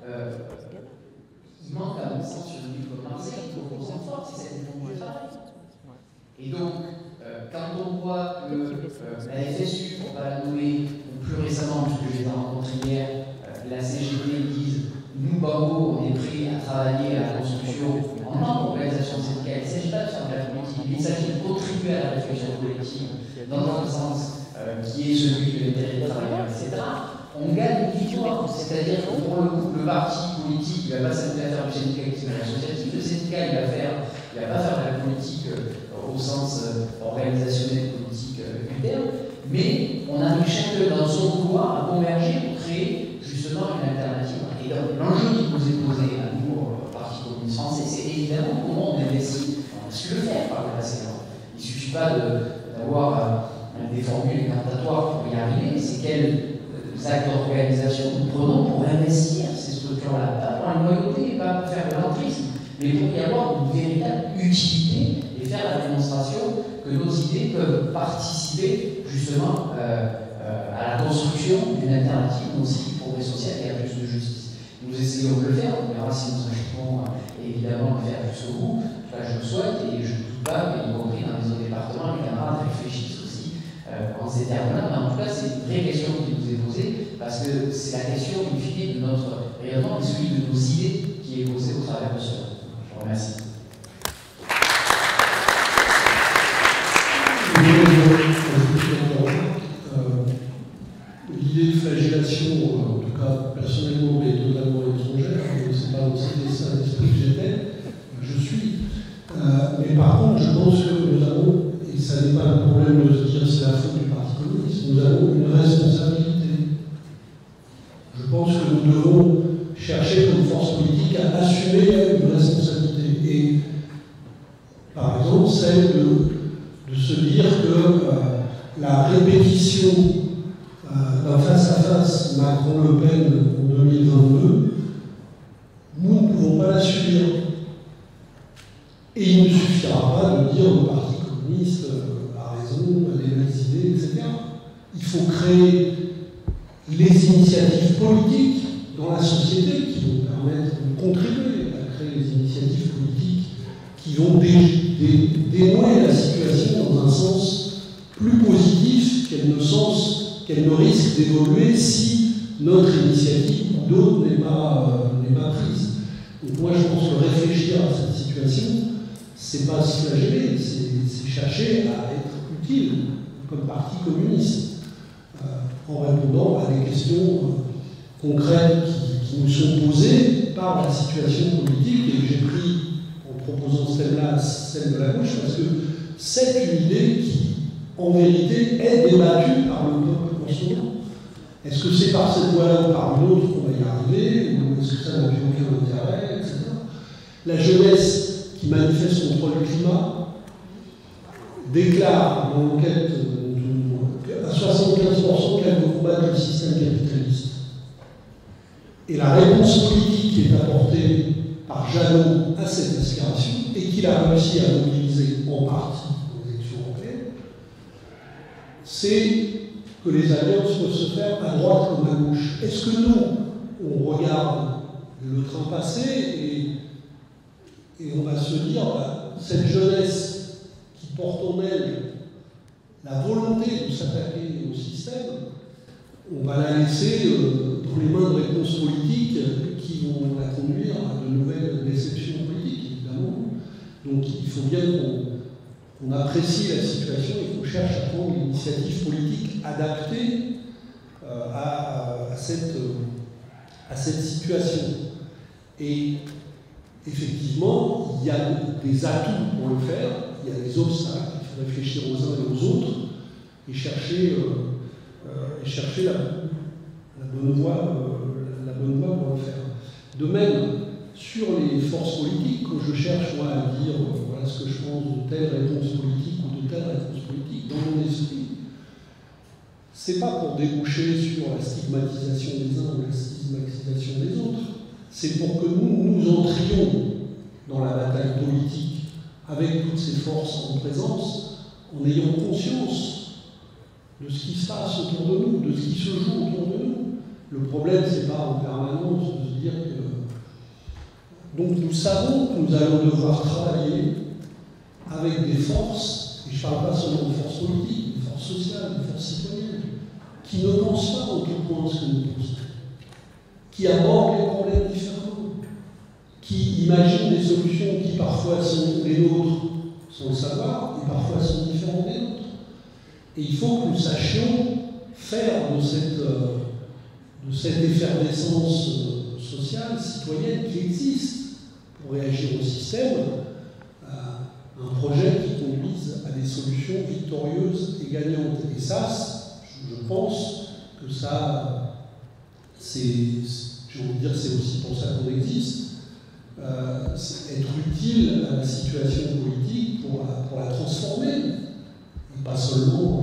Il manque à mon sens sur une ville comme Marseille, il faut qu'on s'en force, c'est cette du travail. Et donc, quand on voit que la FSU, pour ne pas la nommer, ou plus récemment, puisque je l'ai rencontré hier, la CGT disent nous, Bango, on est prêts à travailler à la construction en membre d'organisation syndicale. Il ne s'agit pas de faire de la politique, il s'agit de contribuer à la réflexion collective dans un sens qui est celui de l'intérêt des travailleurs, etc. On gagne une victoire, c'est-à-dire que pour le parti politique, il ne va pas s'appeler à faire du syndicalisme associatif, le syndicat, il va pas faire de la politique au sens organisationnel, politique interne, mais on arrive chacun dans son pouvoir à converger pour créer justement une alternative. Et donc l'enjeu qui nous est posé à nous, au Parti communiste français, c'est évidemment comment on investit. On a su le faire par le passé. Il ne suffit pas d'avoir des formules incantatoires pour y arriver, c'est quels actes d'organisation nous prenons pour investir ces structures-là, pas pour la loyauté, pas pour faire de l'entrisme, mais pour y avoir une véritable utilité et faire la démonstration que nos idées peuvent participer justement à la construction d'une alternative, mais aussi du progrès social et à plus de justice. Nous essayons de le faire, on verra si nous achèterons évidemment le faire jusqu'au bout. Enfin, je le souhaite et je ne doute pas qu'y compris dans les autres départements, les camarades réfléchissent aussi en ces termes-là. Mais en tout cas, c'est une vraie question qui nous est posée parce que c'est la question, in fine, de notre rayonnement et celui de nos idées qui est posée au travers de cela. Je vous remercie. L'idée de flagellation, en tout cas personnellement, est totalement étrangère. C'est pas aussi l'état d'esprit que j'étais, je suis. Mais par contre, je pense que nous avons, et ça n'est pas un problème de se dire c'est la faute du Parti communiste, nous avons une responsabilité. Je pense que nous devons chercher comme force politique à assumer une responsabilité. Et par exemple, celle de dire que la répétition d'un face-à-face Macron-Le Pen en 2022, nous ne pouvons pas la subir. Et il ne suffira pas de dire le Parti communiste a raison, a des mêmes idées, etc. Il faut créer les initiatives politiques dans la société qui vont permettre de contribuer à créer les initiatives politiques qui vont dénouer la situation dans un sens plus positif qu'elle ne risque d'évoluer si notre initiative ou d'autres n'est pas prise. Donc moi je pense que réfléchir à cette situation, c'est pas se flageller, c'est chercher à être utile comme parti communiste en répondant à des questions concrètes qui nous sont posées par la situation politique. Et j'ai pris, en proposant ce thème-là, celle de la gauche, parce que c'est une idée qui, en vérité, est débattue par le peuple en ce moment. Est-ce que c'est par cette voie-là ou par une autre qu'on va y arriver, ou est-ce que ça n'a plus aucun intérêt, etc. La jeunesse qui manifeste contre le climat déclare dans l'enquête à 75% qu'elle veut combattre le système capitaliste. Et la réponse politique qui est apportée par Jeannot à cette aspiration, et qu'il a réussi à mobiliser en partie aux élections européennes, c'est que les alliances peuvent se faire à droite comme à gauche. Est-ce que nous, on regarde le train passer et on va se dire, cette jeunesse qui porte en elle la volonté de s'attaquer au système, on va la laisser dans les mains de réponses politiques qui vont la conduire à de nouvelles déceptions politiques, évidemment. Donc il faut bien qu'on apprécie la situation et qu'on cherche à prendre l'initiative politique adaptée à cette situation. Et effectivement, il y a des atouts pour le faire, il y a des obstacles, il faut réfléchir aux uns et aux autres et chercher la bonne voie pour le faire. De même, sur les forces politiques, quand je cherche moi à dire voilà ce que je pense de telle réponse politique ou de telle réponse politique, dans mon esprit, c'est pas pour déboucher sur la stigmatisation des uns ou la stigmatisation des autres, c'est pour que nous entrions dans la bataille politique avec toutes ces forces en présence, en ayant conscience de ce qui se passe autour de nous, de ce qui se joue autour de nous. Le problème, c'est pas en permanence de se dire que... Donc nous savons que nous allons devoir travailler avec des forces, et je ne parle pas seulement de forces politiques, des forces sociales, des forces citoyennes, qui ne pensent pas en tout point ce que nous pensons, qui abordent les problèmes différemment, qui imaginent des solutions qui parfois sont les nôtres sans le savoir, et parfois sont différentes des nôtres. Et il faut que nous sachions faire de cette effervescence sociale, citoyenne qui existe pour réagir au système, un projet qui conduise à des solutions victorieuses et gagnantes. Et ça, je pense que ça, j'ai envie de dire, c'est aussi pour ça qu'on existe, être utile à la situation politique pour la transformer, et pas seulement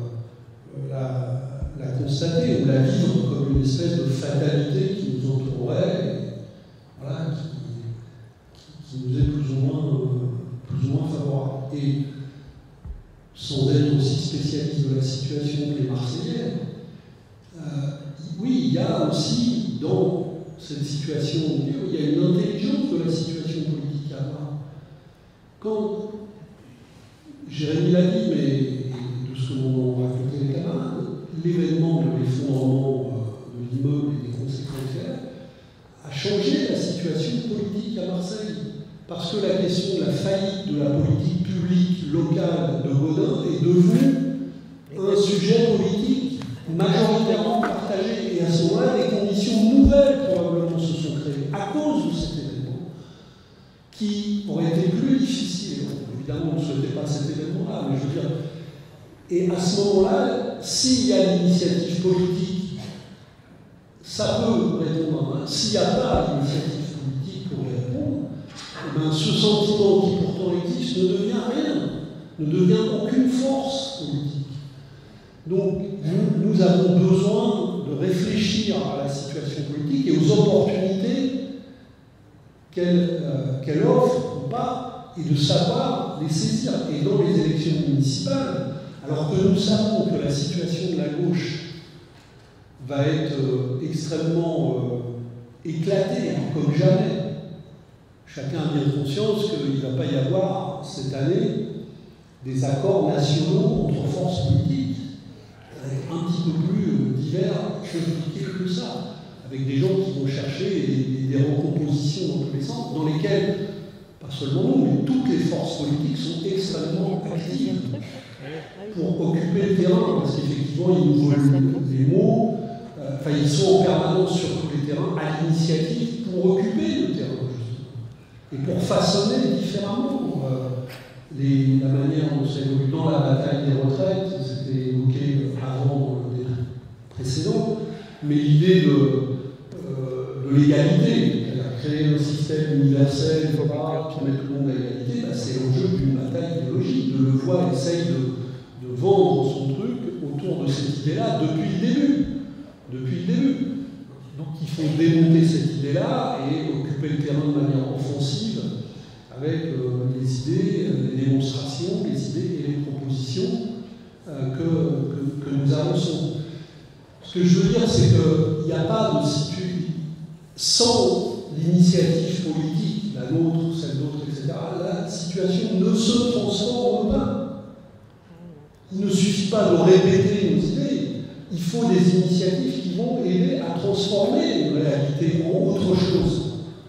la constater ou la vivre comme une espèce de fatalité qui nous entourerait, voilà, qui nous est plus ou moins favorable. Et sans être aussi spécialiste de la situation que les Marseillais, oui, il y a aussi dans cette situation, il y a une intelligence de la situation politique à avoir. Quand Jérémy l'a dit, mais de ce que m'ont raconté les camarades, l'événement de l'effondrement de l'immeuble et des conséquences a changé la situation politique à Marseille. Parce que la question de la faillite de la politique publique locale de Gaudin est devenue un sujet politique majoritairement partagé. Et à ce moment-là, des conditions nouvelles probablement se sont créées à cause de cet événement qui aurait été plus difficile. Évidemment, on ne souhaitait pas cet événement-là, mais je veux dire. Et à ce moment-là, s'il y a l'initiative politique, ça peut répondre. S'il n'y a pas d'initiative politique pour y répondre, ce sentiment qui pourtant existe ne devient rien. ne devient aucune force politique. Donc nous avons besoin de réfléchir à la situation politique et aux opportunités qu'elle offre ou pas, et de savoir les saisir. Et dans les élections municipales, alors que nous savons que la situation de la gauche va être extrêmement éclatée, comme jamais, chacun a bien conscience qu'il ne va pas y avoir cette année des accords nationaux entre forces politiques, avec un petit peu plus divers, compliqués que ça, avec des gens qui vont chercher des recompositions dans tous les sens, dans lesquelles, pas seulement nous, mais toutes les forces politiques sont extrêmement actives pour occuper le terrain, parce qu'effectivement, ils nous volent les mots, ils sont en permanence sur tous les terrains, à l'initiative pour occuper le terrain, justement, et pour façonner différemment la manière dont ça évolue. Dans la bataille des retraites, c'était évoqué avant les précédents, mais l'idée de l'égalité, créer un système universel qui met tout le monde à égalité, c'est l'enjeu d'une bataille idéologique. De Levoy essaye de vendre son truc autour de cette idée-là depuis le début. Donc il faut démonter cette idée-là et occuper le terrain de manière offensive avec les idées, les démonstrations, les idées et les propositions que nous avançons. Ce que je veux dire, c'est qu'il n'y a pas de situation sans l'initiative politique, la nôtre, celle d'autres, etc. La situation ne se transforme pas. Il ne suffit pas de répéter nos idées. Il faut des initiatives qui vont aider à transformer une réalité en autre chose.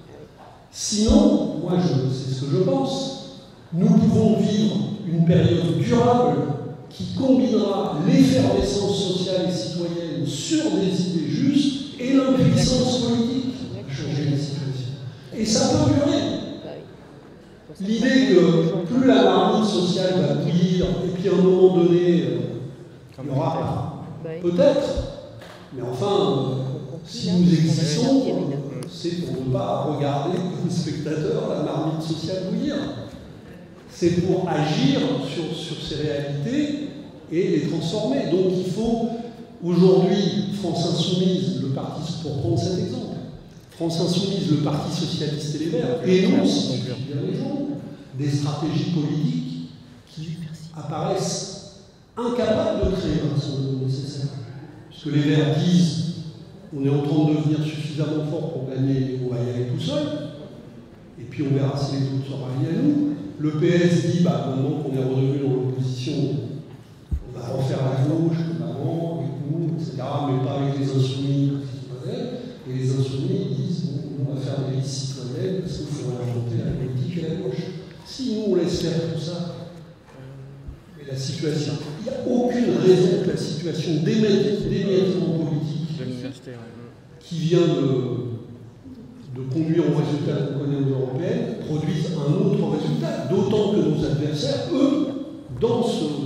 Sinon, moi, c'est ce que je pense, nous pouvons vivre une période durable qui combinera l'effervescence sociale et citoyenne sur des idées justes et l'impuissance politique à changer la situation. Et ça peut durer. L'idée que plus la marmite sociale va bouillir, et puis à un moment donné, il y aura peut-être, mais enfin, si nous existons, c'est pour ne pas regarder comme spectateur la marmite sociale bouillir. C'est pour agir sur ces réalités et les transformer. Donc il faut, aujourd'hui, France Insoumise, le parti, pour prendre cet exemple, France Insoumise, le Parti Socialiste et les Verts, énonce des stratégies politiques qui apparaissent incapables de créer un rassemblement nécessaire. Parce que les Verts disent on est en train de devenir suffisamment fort pour gagner, on va y aller tout seul, et puis on verra si les autres se rallient à nous. Le PS dit maintenant qu'on est revenu dans l'opposition, on va refaire la gauche comme avant, avec nous, etc., mais pas avec les insoumis. Et les insoumis disent on va faire des listes citoyennes parce qu'il faut réinventer la politique et la gauche. Si nous on laisse faire tout ça, mais la situation, il n'y a aucune raison que la situation d'émiettement politique qui vient de conduire au résultat qu'on connaît aux européennes produise un autre résultat, d'autant que nos adversaires, eux, dans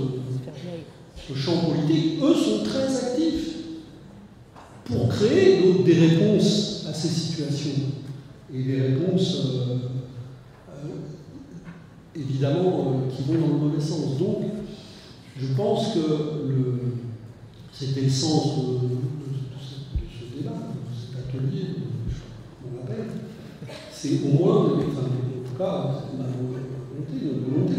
ce champ politique, eux sont très actifs pour créer des réponses à ces situations. Et des réponses, évidemment, qui vont dans le mauvais sens. Donc, je pense que c'était le sens de ce débat, de cet atelier, on l'appelle, c'est au moins, en tout cas, ma volonté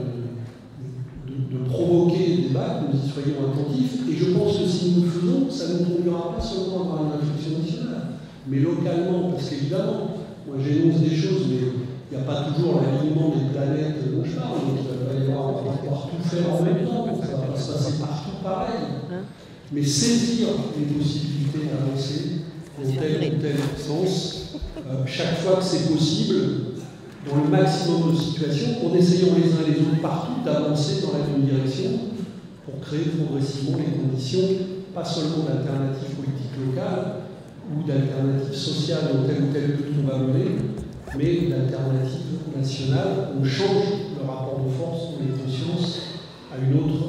de provoquer le débat, que nous y soyons attentifs, et je pense que si nous le faisons, ça ne nous conduira pas seulement à avoir une réflexion nationale, mais localement, parce qu'évidemment, moi j'énonce des choses, mais il n'y a pas toujours l'alignement des planètes dont je parle, donc il va y avoir, on va pouvoir tout faire en même temps, ça va pas se passer partout pareil. Mais saisir les possibilités d'avancer dans tel ou tel sens, chaque fois que c'est possible, dans le maximum de situations, en essayant les uns et les autres partout d'avancer dans la même direction pour créer progressivement les conditions, pas seulement d'alternatives politiques locales ou d'alternatives sociales dans telle ou telle lutte qu'on va mener, mais d'alternatives nationales. On change le rapport de force, on les consciences à une autre